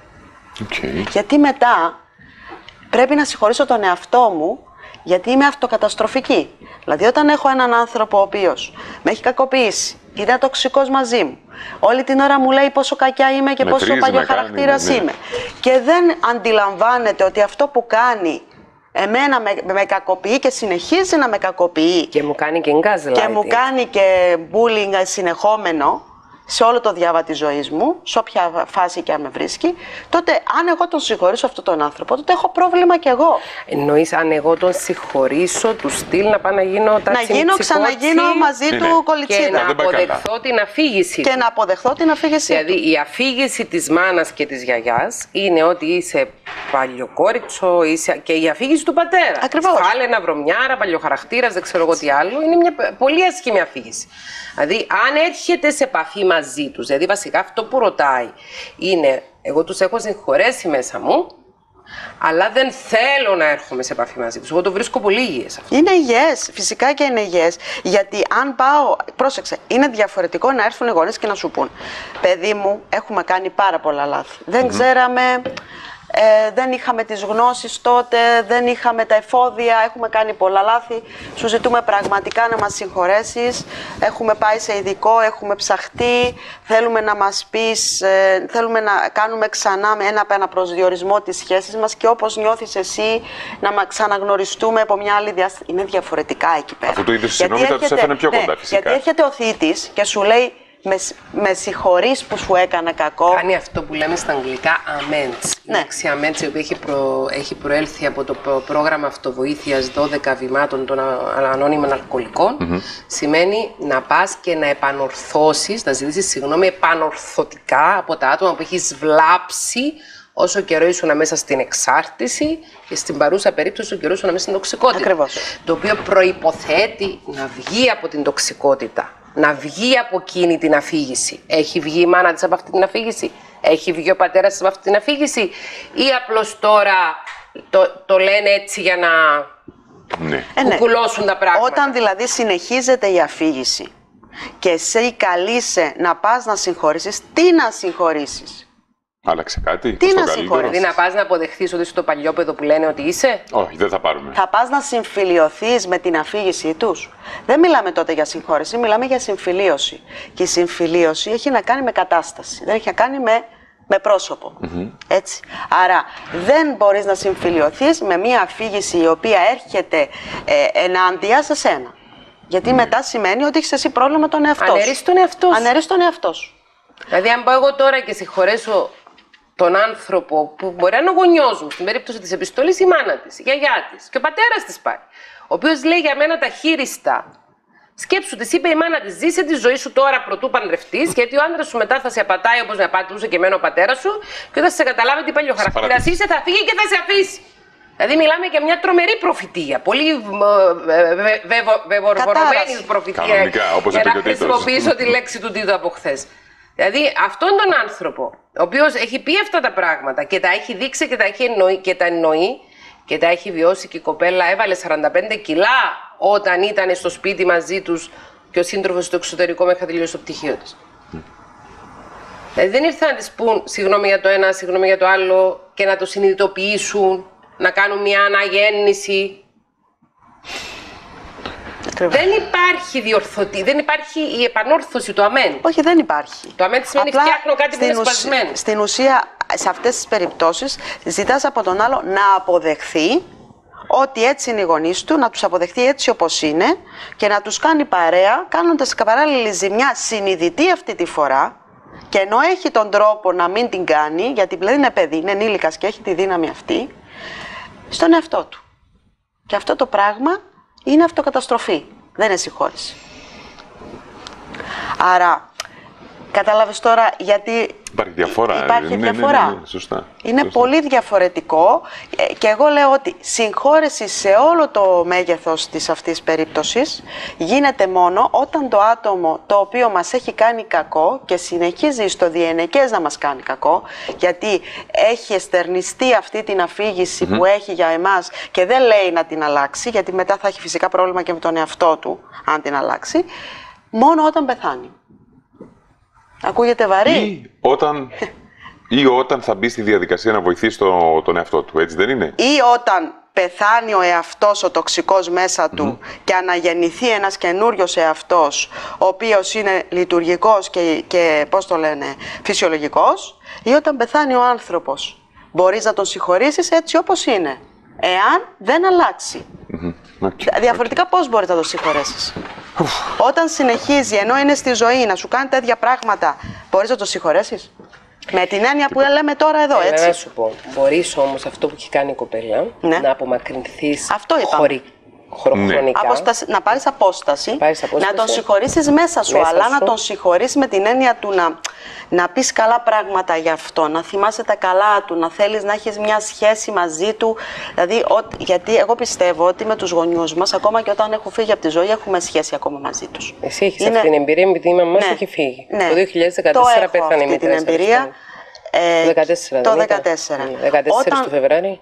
Okay. Γιατί μετά πρέπει να συγχωρήσω τον εαυτό μου, γιατί είμαι αυτοκαταστροφική. Δηλαδή, όταν έχω έναν άνθρωπο ο οποίος με έχει κακοποιήσει, είναι τοξικός μαζί μου, όλη την ώρα μου λέει πόσο κακιά είμαι και πόσο παλιοχαρακτήρας είμαι, και δεν αντιλαμβάνεται ότι αυτό που κάνει εμένα με κακοποιεί και συνεχίζει να με κακοποιεί. Και μου κάνει και gaslighting. Και μου κάνει και bullying συνεχόμενο σε όλο το διάβα της ζωής μου, σε όποια φάση και αν με βρίσκει, τότε αν εγώ τον συγχωρήσω αυτόν τον άνθρωπο, τότε έχω πρόβλημα κι εγώ. Εννοείς αν εγώ τον συγχωρήσω, του στυλ να πάω να γίνω ξαναγίνω μαζί του κολιτσίδα. Και να αποδεχθώ την αφήγηση. Και να αποδεχθώ την αφήγηση. Δηλαδή η αφήγηση της μάνας και της γιαγιάς είναι ότι είσαι παλιοκόριτσο, και η αφήγηση του πατέρα. Ακριβώς. Φάλαινα, βρωμιάρα, παλιοχαρακτήρας, δεν ξέρω εγώ τι άλλο. Είναι μια πολύ άσχημη αφήγηση. Δηλαδή, αν έρχεται σε επαφή μαζί τους, δηλαδή βασικά αυτό που ρωτάει είναι, εγώ τους έχω συγχωρέσει μέσα μου, αλλά δεν θέλω να έρχομαι σε επαφή μαζί τους. Εγώ το βρίσκω πολύ υγιές αυτό. Είναι υγιές, φυσικά και είναι υγιές. Γιατί αν πάω, πρόσεξε, είναι διαφορετικό να έρθουν οι γονείς και να σου πούν, παιδί μου, έχουμε κάνει πάρα πολλά λάθη. Δεν ξέραμε. Δεν είχαμε τις γνώσεις τότε, δεν είχαμε τα εφόδια, έχουμε κάνει πολλά λάθη. Σου ζητούμε πραγματικά να μας συγχωρέσεις. Έχουμε πάει σε ειδικό, έχουμε ψαχτεί. Θέλουμε να μας πεις, θέλουμε να κάνουμε ξανά με ένα προσδιορισμό τις σχέσεις μας και όπως νιώθεις εσύ να ξαναγνωριστούμε από μια άλλη διάσταση. Είναι διαφορετικά εκεί πέρα. Αυτό το είδες συγγνώμη, θα τους έφερε πιο κοντά φυσικά. Γιατί έρχεται ο θήτης και σου λέει, με συγχωρείς που σου έκανα κακό. Κάνει αυτό που λέμε στα αγγλικά amends. Η λέξη amends, η οποία έχει προέλθει από το πρόγραμμα αυτοβοήθειας 12 βημάτων των ανώνυμων αλκοολικών, σημαίνει να πας και να επανορθώσεις, να ζητήσεις συγγνώμη επανορθωτικά από τα άτομα που έχεις βλάψει όσο καιρό ήσουν μέσα στην εξάρτηση και στην παρούσα περίπτωση ο καιρό ήσουν μέσα στην τοξικότητα. Ακριβώς. Το οποίο προϋποθέτει να βγει από την τοξικότητα. Να βγει από εκείνη την αφήγηση. Έχει βγει η μάνα της από αυτή την αφήγηση, έχει βγει ο πατέρας της από αυτή την αφήγηση, ή απλώς τώρα το λένε έτσι για να κουκουλώσουν τα πράγματα. Όταν δηλαδή συνεχίζεται η αφήγηση και εσύ καλείσαι να πας να συγχωρήσεις, τι να συγχωρήσεις? Άλλαξε κάτι? Τι να συγχωρείς? Δηλαδή να πας να αποδεχθείς ότι είσαι το παλιόπαιδο που λένε ότι είσαι? Όχι, δεν θα πάρουμε. Θα πας να συμφιλιωθείς με την αφήγησή τους? Δεν μιλάμε τότε για συγχώρεση, μιλάμε για συμφιλίωση. Και η συμφιλίωση έχει να κάνει με κατάσταση, δεν έχει να κάνει με πρόσωπο. Έτσι. Άρα δεν μπορείς να συμφιλιωθείς με μια αφήγηση η οποία έρχεται ενάντια σε σένα. Γιατί μετά σημαίνει ότι έχεις εσύ πρόβλημα με τον εαυτό σου. Αναιρείς τον εαυτό σου. Δηλαδή αν πάω εγώ τώρα και συγχωρέσω τον άνθρωπο που μπορεί να είναι ο γονιός μου, στην περίπτωση της επιστολής η μάνα της, η γιαγιά της και ο πατέρας της πάει, ο οποίος λέει για μένα τα χείριστα. Σκέψου, της είπε η μάνα της, ζήσε τη ζωή σου τώρα πρωτού παντρευτείς, γιατί ο άντρας σου μετά θα σε απατάει όπως με απατούσε και εμένα ο πατέρας σου, και όταν σε καταλάβει τι παλιοχαρακτήρας είσαι, θα φύγει και θα σε αφήσει. Δηλαδή, μιλάμε για μια τρομερή προφητεία. Πολύ βεβορβωμένη προφητεία. Κανονικά, όπως είπε και ο τίτλος. Να χρησιμοποιήσω τη λέξη του Τίτου από χθες. Δηλαδή, αυτόν τον άνθρωπο, ο οποίος έχει πει αυτά τα πράγματα και τα έχει δείξει και τα έχει εννοεί και τα έχει βιώσει, και η κοπέλα έβαλε 45 κιλά όταν ήταν στο σπίτι μαζί τους και ο σύντροφος στο εξωτερικό μέχρι να τελειώσει το πτυχίο της. Δηλαδή, δεν ήρθαν να της πούν συγγνώμη για το ένα, συγγνώμη για το άλλο και να το συνειδητοποιήσουν, να κάνουν μια αναγέννηση. Δεν υπάρχει δεν υπάρχει η επανόρθωση του αμέν. Όχι, δεν υπάρχει. Το αμέν σημαίνει φτιάχνω κάτι που είναι σπασμένο. Στην ουσία, σε αυτές τις περιπτώσεις, ζητάς από τον άλλο να αποδεχθεί ότι έτσι είναι οι γονείς του, να τους αποδεχθεί έτσι όπως είναι και να τους κάνει παρέα, κάνοντας παράλληλη ζημιά συνειδητή αυτή τη φορά, και ενώ έχει τον τρόπο να μην την κάνει, γιατί δηλαδή είναι παιδί, είναι ενήλικας και έχει τη δύναμη αυτή, στον εαυτό του. Και αυτό το πράγμα είναι αυτοκαταστροφή, δεν είναι συγχώρεση. Άρα, Κατάλαβες τώρα γιατί υπάρχει διαφορά. Υπάρχει διαφορά. Ναι, σωστά. Είναι πολύ διαφορετικό και εγώ λέω ότι συγχώρεση σε όλο το μέγεθος της αυτής περίπτωσης γίνεται μόνο όταν το άτομο το οποίο μας έχει κάνει κακό και συνεχίζει στο διενεκές να μας κάνει κακό, γιατί έχει εστερνιστεί αυτή την αφήγηση που έχει για εμάς και δεν λέει να την αλλάξει, γιατί μετά θα έχει φυσικά πρόβλημα και με τον εαυτό του αν την αλλάξει, μόνο όταν πεθάνει. Ακούγεται βαρύ. Ή όταν θα μπει στη διαδικασία να βοηθήσει τον εαυτό του, έτσι δεν είναι? Ή όταν πεθάνει ο εαυτός ο τοξικός μέσα του και αναγεννηθεί ένας καινούριος εαυτός, ο οποίος είναι λειτουργικός και πώς το λένε, φυσιολογικός, ή όταν πεθάνει ο άνθρωπος. Μπορείς να τον συγχωρήσεις έτσι όπως είναι, εάν δεν αλλάξει. Διαφορετικά πώς μπορείς να τον συγχωρέσεις? Όταν συνεχίζει, ενώ είναι στη ζωή, να σου κάνει τέτοια πράγματα, μπορείς να τον συγχωρέσεις? Με την έννοια που λέμε τώρα εδώ, έτσι. Να σου πω, μπορείς όμως αυτό που έχει κάνει η κοπέλα, να απομακρυνθείς χωροχρονικά. Να πάρεις απόσταση, να τον συγχωρήσεις μέσα σου, αλλά να τον συγχωρήσεις με την έννοια του να πεις καλά πράγματα για αυτό, να θυμάσαι τα καλά του, να θέλεις να έχεις μια σχέση μαζί του. Δηλαδή, γιατί εγώ πιστεύω ότι με τους γονιούς μας, ακόμα και όταν έχω φύγει από τη ζωή, έχουμε σχέση ακόμα μαζί τους. Εσύ έχεις αυτή την εμπειρία, επειδή η μαμά σου έχει φύγει. Το 2014 πέθανε η μητέρα σου. Την εμπειρία. Το 2014. 14 του Φεβρουάριου.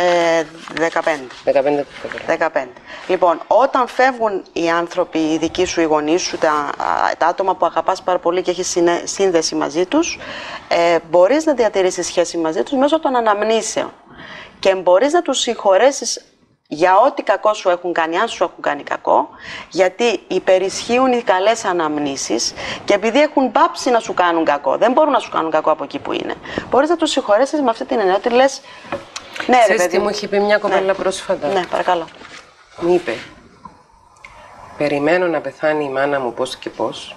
15. Λοιπόν, όταν φεύγουν οι άνθρωποι, οι δικοί σου, οι γονείς σου, τα άτομα που αγαπάς πάρα πολύ και έχεις σύνδεση μαζί τους, μπορείς να διατηρήσεις σχέση μαζί τους μέσω των αναμνήσεων. Και μπορείς να τους συγχωρέσεις για ό,τι κακό σου έχουν κάνει, αν σου έχουν κάνει κακό, γιατί υπερισχύουν οι καλές αναμνήσεις και επειδή έχουν πάψει να σου κάνουν κακό, δεν μπορούν να σου κάνουν κακό από εκεί που είναι. Μπορείς να τους συγχωρέσεις με αυτή την εννοία, ότι λες, ναι, ρε παιδί. Τι μου είχε πει μια κοπέλα πρόσφατα. Ναι, παρακαλώ. Μου είπε, περιμένω να πεθάνει η μάνα μου πώς και πώς,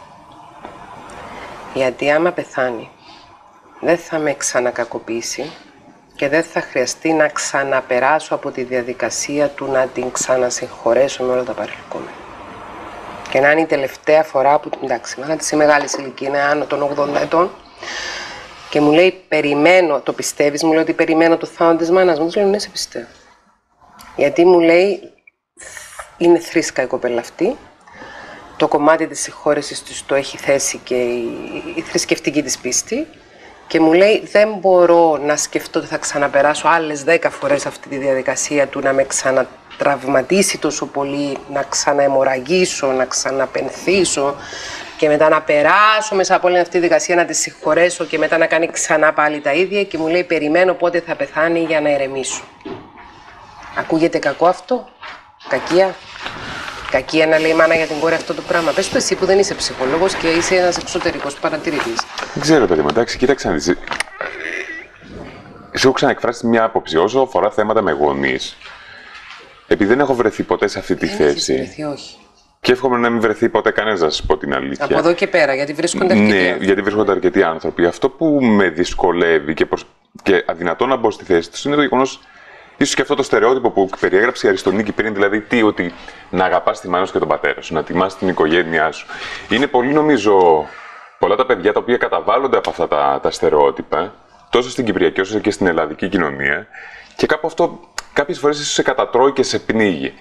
γιατί άμα πεθάνει δεν θα με ξανακακοποιήσει και δεν θα χρειαστεί να ξαναπεράσω από τη διαδικασία του να την ξανασυγχωρέσω με όλα τα παρελκόμενα. Και να είναι η τελευταία φορά που, εντάξει, μάνα της μεγάλη ηλικία, είναι άνω των 80 ετών, και μου λέει, περιμένω, το πιστεύεις? Μου λέει ότι περιμένω το θάνατο της μάνας μου. Του λέω, ναι, σε πιστεύω. Γιατί μου λέει, είναι θρήσκα η κοπέλα αυτή. Το κομμάτι της συγχώρεσης της το έχει θέσει και η θρησκευτική της πίστη. Και μου λέει, δεν μπορώ να σκεφτώ ότι θα ξαναπεράσω άλλες 10 φορές αυτή τη διαδικασία του να με ξανατραυματίσει τόσο πολύ, να ξανααιμορραγήσω, να ξαναπενθήσω και μετά να περάσω μέσα από όλη αυτή τη διαδικασία, να τη συγχωρέσω και μετά να κάνει ξανά πάλι τα ίδια. Και μου λέει, περιμένω πότε θα πεθάνει για να ηρεμήσω. Ακούγεται κακό αυτό? Κακία? Κακία να λέει η μάνα για την κόρη αυτό το πράγμα? Πες το εσύ που δεν είσαι ψυχολόγος και είσαι ένας εξωτερικός παρατηρητής. Δεν ξέρω, παιδί μου, εντάξει, κοίταξε να δεις. Σου έχω ξαναεκφράσει μια άποψη όσο αφορά θέματα με γονείς. Επειδή δεν έχω βρεθεί ποτέ σε αυτή τη θέση. Βρεθεί, όχι. Και εύχομαι να μην βρεθεί ποτέ κανένας, να σας πω την αλήθεια. Από εδώ και πέρα, γιατί βρίσκονται αρκετοί άνθρωποι. Ναι, γιατί βρίσκονται αρκετοί άνθρωποι. Αυτό που με δυσκολεύει και αδυνατό να μπω στη θέση του είναι το γεγονός. Ίσως και αυτό το στερεότυπο που περιέγραψε η Αριστονίκη πριν, δηλαδή ότι να αγαπάς τη μάνα σου και τον πατέρα σου, να τιμάς την οικογένειά σου. Είναι πολύ, νομίζω, πολλά τα παιδιά τα οποία καταβάλλονται από αυτά τα στερεότυπα, τόσο στην κυπριακή όσο και στην ελλαδική κοινωνία, και κάπου αυτό κάποιες φορές ίσως σε κατατρώει και σε πνίγει.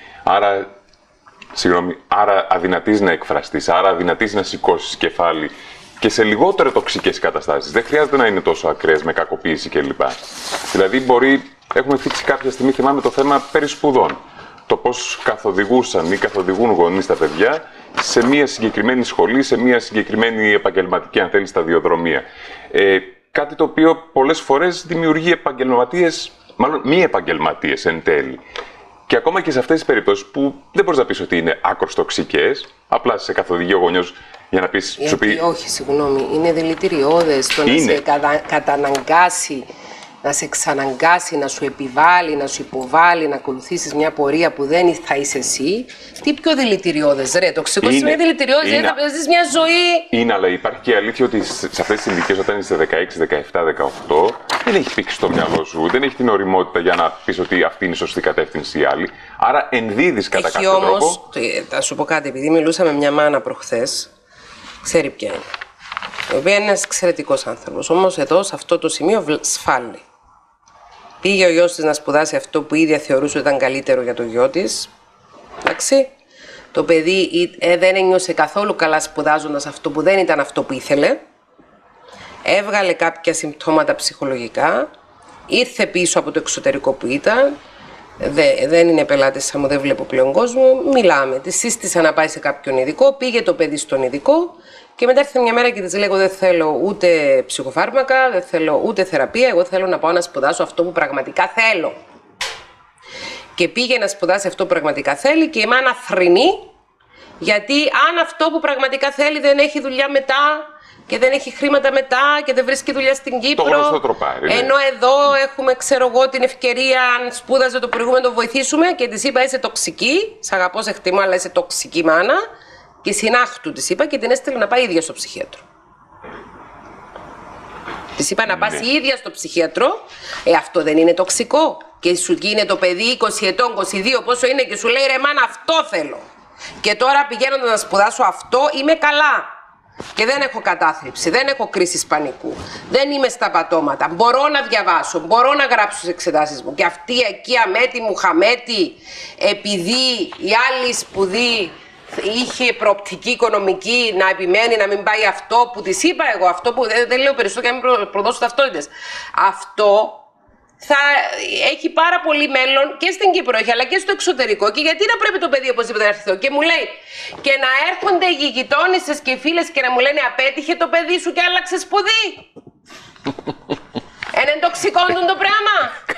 Άρα αδυνατείς να εκφραστείς, άρα αδυνατείς να σηκώσεις κεφάλι και σε λιγότερο τοξικές καταστάσεις. Δεν χρειάζεται να είναι τόσο ακραίες με κακοποίηση κλπ. Δηλαδή, έχουμε θίξει κάποια στιγμή, θυμάμαι το θέμα περί σπουδών. Το πώς καθοδηγούσαν ή καθοδηγούν γονείς τα παιδιά σε μια συγκεκριμένη σχολή, σε μια συγκεκριμένη επαγγελματική, αν θέλει, σταδιοδρομία. Κάτι το οποίο πολλές φορές δημιουργεί επαγγελματίες, μάλλον μη επαγγελματίες εν τέλει. Και ακόμα και σε αυτές τις περιπτώσεις που δεν μπορείς να πεις ότι είναι άκρως τοξικές, απλά σε καθοδηγεί ο γονιός για να πεις. Όχι, συγγνώμη, είναι δηλητηριώδες το να σε καταναγκάσει, να σε εξαναγκάσει, να σου επιβάλλει, να σου υποβάλει, να ακολουθήσεις μια πορεία που δεν θα είσαι εσύ. Τι πιο δηλητηριώδες, ρε? Τοξικό σημαίνει δηλητηριώδες, γιατί θα ζεις μια ζωή. Είναι, αλλά υπάρχει και η αλήθεια ότι σε αυτές τις ηλικίες, όταν είσαι 16, 17, 18, δεν έχει πήξει το μυαλό σου, δεν έχει την ωριμότητα για να πεις ότι αυτή είναι η σωστή κατεύθυνση ή άλλη. Άρα ενδίδεις κατά κάποιο τρόπο. Όμως, θα σου πω κάτι, επειδή μιλούσα με μια μάνα προχθές, ξέρει ποια είναι. η οποία είναι ένας εξαιρετικός άνθρωπος. Όμως εδώ, σε αυτό το σημείο, σφάλει. Πήγε ο γιος της να σπουδάσει αυτό που ίδια θεωρούσε ότι ήταν καλύτερο για το γιο της. Εντάξει. Το παιδί δεν ένιωσε καθόλου καλά σπουδάζοντας αυτό που δεν ήταν αυτό που ήθελε. Έβγαλε κάποια συμπτώματα ψυχολογικά. Ήρθε πίσω από το εξωτερικό που ήταν. Δεν είναι πελάτες μου, δεν βλέπω πλέον κόσμο. Μιλάμε. Τη σύστησα να πάει σε κάποιον ειδικό. Πήγε το παιδί στον ειδικό. Και μετά ήρθε μια μέρα και της λέγω: δεν θέλω ούτε ψυχοφάρμακα, δεν θέλω ούτε θεραπεία. Εγώ θέλω να πάω να σπουδάσω αυτό που πραγματικά θέλω. Και πήγε να σπουδάσει αυτό που πραγματικά θέλει και η μάνα θρηνεί, γιατί αν αυτό που πραγματικά θέλει δεν έχει δουλειά μετά και δεν έχει χρήματα μετά και δεν βρίσκει δουλειά στην Κύπρο. Το γνωστό τροπάρι, ναι. Ενώ εδώ έχουμε, ξέρω εγώ, την ευκαιρία, αν σπούδαζε το προηγούμενο, το βοηθήσουμε. Και της είπα: είσαι τοξική. Σ' αγαπώ, σε εκτιμώ, αλλά είσαι τοξική μάνα. Και συνάχτου της είπα και την έστειλε να πάει ίδια στο ψυχίατρο. Της είπα να πας η ίδια στο ψυχίατρο. Αυτό δεν είναι τοξικό? Και σου γίνει το παιδί 20 ετών, 22, πόσο είναι, και σου λέει: ρε μάνα, αυτό θέλω. Και τώρα πηγαίνοντας να σπουδάσω αυτό, είμαι καλά. Και δεν έχω κατάθλιψη, δεν έχω κρίσεις πανικού. Δεν είμαι στα πατώματα. Μπορώ να διαβάσω, μπορώ να γράψω τις εξετάσεις μου. Και αυτή εκεί αμέτη μου χαμέτη, επειδή η άλλη σπουδή είχε προοπτική οικονομική, να επιμένει να μην πάει αυτό που της είπα εγώ, αυτό που δεν λέω περισσότερο και να μην προδώσω ταυτότητες. Αυτό θα έχει πάρα πολύ μέλλον και στην Κύπρο έχει, αλλά και στο εξωτερικό. Και γιατί να πρέπει το παιδί οπωσδήποτε να έρθει εδώ? Και μου λέει, και να έρχονται οι γειτόνισσες και οι φίλες και να μου λένε: απέτυχε το παιδί σου και άλλαξε σπουδή. Είναι τοξικόντουν το πράγμα.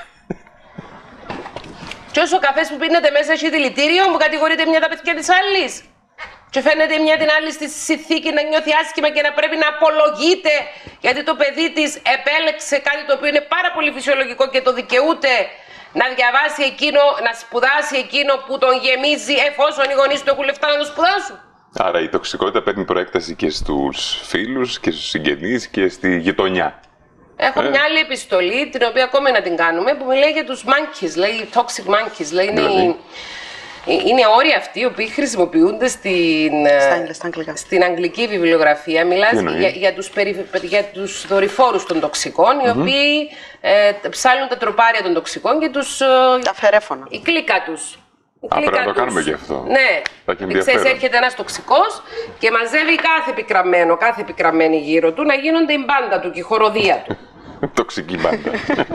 Και όσο ο καφές που πίνετε μέσα έχει δηλητήριο, μου κατηγορείτε μια τα παιδιά της άλλης. Και φαίνεται μια την άλλη στη συνθήκη να νιώθει άσχημα και να πρέπει να απολογείται γιατί το παιδί της επέλεξε κάτι το οποίο είναι πάρα πολύ φυσιολογικό και το δικαιούται να διαβάσει εκείνο, να σπουδάσει εκείνο που τον γεμίζει, εφόσον οι γονείς του έχουν λεφτά να το σπουδάσουν. Άρα η τοξικότητα παίρνει προέκταση και στους φίλους και στους συγγενείς και στη γειτονιά. Έχω μια άλλη επιστολή, την οποία ακόμη να την κάνουμε, που μιλάει για τους monkeys, λέει toxic monkeys, λέει είναι όροι αυτοί οι οποίοι χρησιμοποιούνται στην αγγλική βιβλιογραφία. Μιλάει για τους δορυφόρους των τοξικών, οι οποίοι ψάλουν τα τροπάρια των τοξικών και τους... τα φερέφωνα. Η κλίκα τους. Πρέπει να το κάνουμε και αυτό. Ναι. Ξέρεις, έρχεται ένας τοξικός και μαζεύει κάθε επικραμμένη γύρω του να γίνονται η μπάντα του και η χοροδία του. Τοξική μπάντα.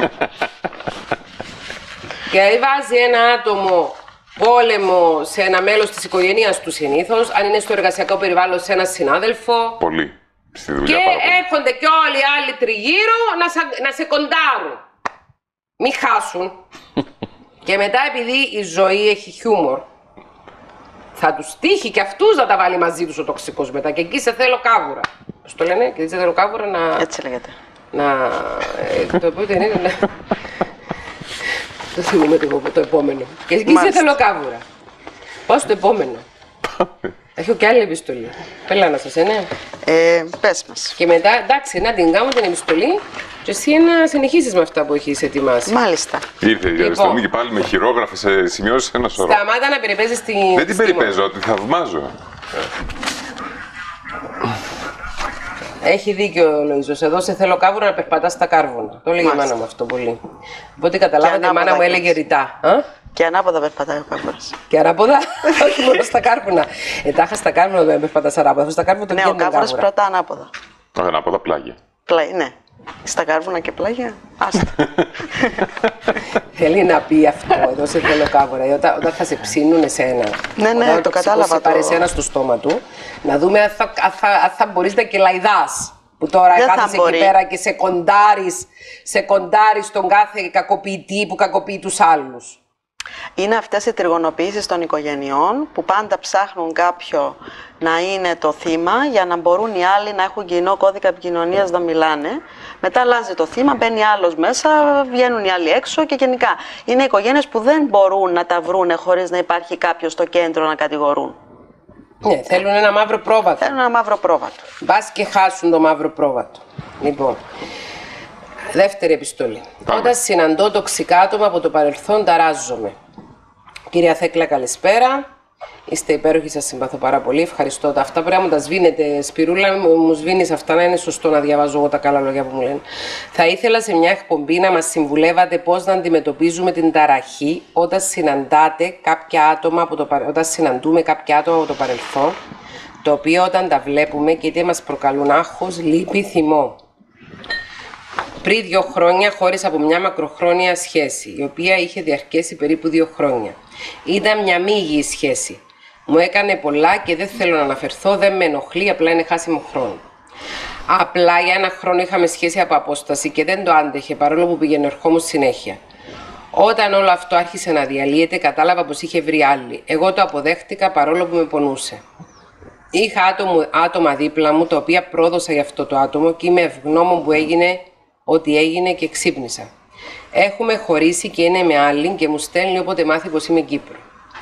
Και βάζει ένα άτομο πόλεμο σε ένα μέλος της οικογένειας του συνήθως, αν είναι στο εργασιακό περιβάλλον σε έναν συνάδελφο. Πολύ. Στη δουλειά και έρχονται και όλοι οι άλλοι τριγύρω να σε κοντάρουν. Μη χάσουν. Και μετά, επειδή η ζωή έχει χιούμορ, θα τους τύχει και αυτούς να τα βάλει μαζί τους ο τοξικός μετά. Και εκεί σε θέλω κάβουρα. Πώς το λένε, και εκεί σε θέλω κάβουρα να... Έτσι λέγεται. Το επόμενο είναι να... Δεν θυμούμαι το επόμενο. Και εκεί σε θέλω κάβουρα. Πάω στο επόμενο. Έχω και άλλη επιστολή. Πέλα να σας, ναι. Πες μας. Και μετά, εντάξει, να την κάνω την επιστολή και εσύ να συνεχίσεις με αυτά που έχεις ετοιμάσει. Μάλιστα. Ήρθε η Αριστονίκη και πάλι με χειρόγραφες σημειώσεις ένα σωρό. Σταμάτα να περιπέζεις την... Δεν την περιπέζω, τη θαυμάζω. Έχει δίκιο ο Λοΐζος. Εδώ σε θέλω κάβουρα να περπατάς στα κάρβουνα. Το έλεγε η μάνα μου αυτό πολύ. Οπότε καταλάβατε, η μάνα μου έλεγε ρητά. Και ανάποδα περπατάει ο κάβουρας. Και ανάποδα, όχι μόνο στα κάρβουνα. Τάχα στα κάρβουνα δεν περπατάς ανάποδα. Στα κάρβουνα το ναι, ο κάβουρας πρώτα ανάποδα. Ανάποδα πλάγια. Ναι. Στα κάρβουνα και πλάγια, άστα. Θέλει να πει αυτό, εδώ σε θέλω κάβουρα, όταν θα σε ψήνουν εσένα. Ναι, το κατάλαβα. Όταν πάρει ένα στο στόμα του, να δούμε αν θα μπορείς να κελαϊδάς. Που τώρα κάθεσαι εκεί πέρα και σε κοντάρεις τον κάθε κακοποιητή που κακοποιεί τους άλλους. Είναι αυτές οι τριγωνοποιήσεις των οικογενειών που πάντα ψάχνουν κάποιο να είναι το θύμα για να μπορούν οι άλλοι να έχουν κοινό κώδικα επικοινωνίας να μιλάνε. Μετά αλλάζει το θύμα, μπαίνει άλλος μέσα, βγαίνουν οι άλλοι έξω και γενικά. Είναι οικογένειες που δεν μπορούν να τα βρούνε χωρίς να υπάρχει κάποιος στο κέντρο να κατηγορούν. Ναι, θέλουν ένα μαύρο πρόβατο. Θέλουν ένα μαύρο πρόβατο. Μπας και χάσουν το μαύρο πρόβατο. Λοιπόν, δεύτερη επιστολή. Όταν συναντώ τοξικά άτομα από το παρελθόν, ταράζομαι. Κυρία Θέκλα, καλησπέρα. Είστε υπέροχοι, σας συμπαθώ πάρα πολύ. Ευχαριστώ. Αυτά πρέπει να μου τα σβήνετε, Σπυρούλα, μου σβήνεις αυτά, να είναι σωστό να διαβάζω εγώ τα καλά λόγια που μου λένε. Θα ήθελα σε μια εκπομπή να μας συμβουλεύατε πώς να αντιμετωπίζουμε την ταραχή όταν συναντούμε κάποια άτομα από το παρελθόν, το οποίο όταν τα βλέπουμε και είτε μας προκαλούν άγχος, λύπη, θυμό. Πριν 2 χρόνια χώρισα από μια μακροχρόνια σχέση, η οποία είχε διαρκέσει περίπου 2 χρόνια. Ήταν μια μη υγιή σχέση. Μου έκανε πολλά και δεν θέλω να αναφερθώ, δεν με ενοχλεί, απλά είναι χάσιμο χρόνο. Απλά για 1 χρόνο είχαμε σχέση από απόσταση και δεν το άντεχε, παρόλο που πήγαινε ερχόμουν συνέχεια. Όταν όλο αυτό άρχισε να διαλύεται, κατάλαβα πως είχε βρει άλλη. Εγώ το αποδέχτηκα παρόλο που με πονούσε. Είχα άτομα δίπλα μου, τα οποία πρόδωσα για αυτό το άτομο και είμαι ευγνώμων που έγινε ό,τι έγινε και ξύπνησα. Έχουμε χωρίσει και είναι με άλλη και μου στέλνει όποτε μάθει πως είμαι Κύπρο.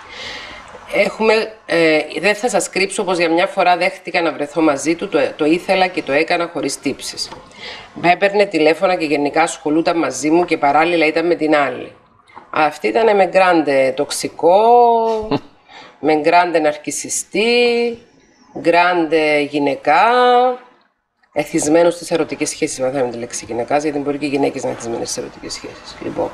Δεν θα σας κρύψω πως για μια φορά δέχτηκα να βρεθώ μαζί του, το ήθελα και το έκανα χωρίς τύψεις. Με έπαιρνε τηλέφωνα και γενικά ασχολούταν μαζί μου και παράλληλα ήταν με την άλλη. Αυτή ήταν με γκράντε τοξικό, με γκράντε ναρκισσιστή, γκράντε γυναικά, εθισμένο στις ερωτικές σχέσεις, μαθαίνουμε τη λέξη γυναικάς, γιατί μπορεί και οι γυναίκες να είναι εθισμένες στις ερωτικές σχέσεις. Λοιπόν,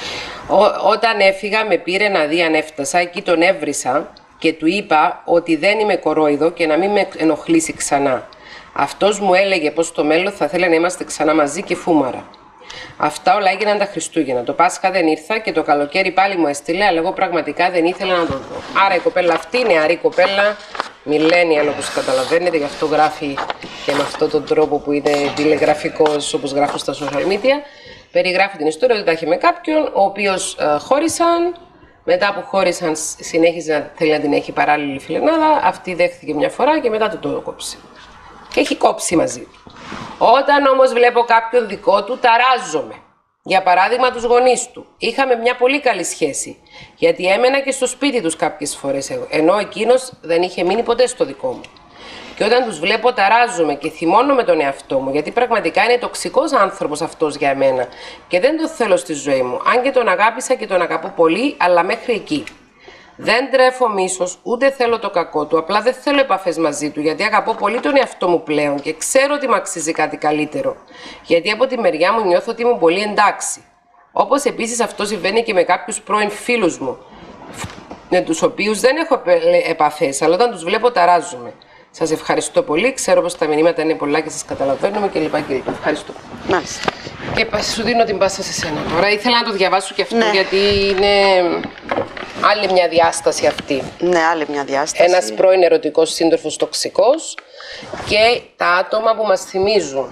όταν έφυγα με πήρε να δει αν έφτασα, εκεί τον έβρισα και του είπα ότι δεν είμαι κορόιδο και να μην με ενοχλήσει ξανά. Αυτός μου έλεγε πως στο μέλλον θα θέλει να είμαστε ξανά μαζί και φούμαρα. Αυτά όλα έγιναν τα Χριστούγεννα. Το Πάσχα δεν ήρθα και το καλοκαίρι πάλι μου έστειλε, αλλά εγώ πραγματικά δεν ήθελα να το δω. Άρα η κοπέλα αυτή, νεαρή κοπέλα, millennial όπως καταλαβαίνετε, γι' αυτό γράφει και με αυτόν τον τρόπο που είναι τηλεγραφικός όπως γράφω στα social media. Περιγράφει την ιστορία ότι τα είχε με κάποιον, ο οποίος χώρισαν. Μετά που χώρισαν, συνέχιζε να θέλει να την έχει παράλληλη φιλενάδα. Αυτή δέχθηκε μια φορά και μετά το κόψε. Και έχει κόψει μαζί του. Όταν όμως βλέπω κάποιον δικό του, ταράζομαι. Για παράδειγμα, τους γονείς του. Είχαμε μια πολύ καλή σχέση. Γιατί έμενα και στο σπίτι τους κάποιες φορές, ενώ εκείνος δεν είχε μείνει ποτέ στο δικό μου. Και όταν τους βλέπω, ταράζομαι και θυμώνω με τον εαυτό μου, γιατί πραγματικά είναι τοξικός άνθρωπος αυτός για μένα και δεν τον θέλω στη ζωή μου. Αν και τον αγάπησα και τον αγαπώ πολύ, αλλά μέχρι εκεί. Δεν τρέφω μίσος, ούτε θέλω το κακό του, απλά δεν θέλω επαφές μαζί του, γιατί αγαπώ πολύ τον εαυτό μου πλέον και ξέρω ότι μου αξίζει κάτι καλύτερο. Γιατί από τη μεριά μου νιώθω ότι είμαι πολύ εντάξει. Όπως επίσης αυτό συμβαίνει και με κάποιους πρώην φίλους μου, με τους οποίους δεν έχω επαφές, αλλά όταν τους βλέπω ταράζομαι. Σας ευχαριστώ πολύ. Ξέρω πως τα μηνύματα είναι πολλά και σας καταλαβαίνουμε κλπ. Ευχαριστώ. Μάλιστα. Και σου δίνω την πάσα σε σένα τώρα. Ήθελα να το διαβάσω και αυτό, ναι, γιατί είναι άλλη μια διάσταση αυτή. Ναι, άλλη μια διάσταση. Ένας πρώην ερωτικός σύντροφος τοξικός και τα άτομα που μας θυμίζουν.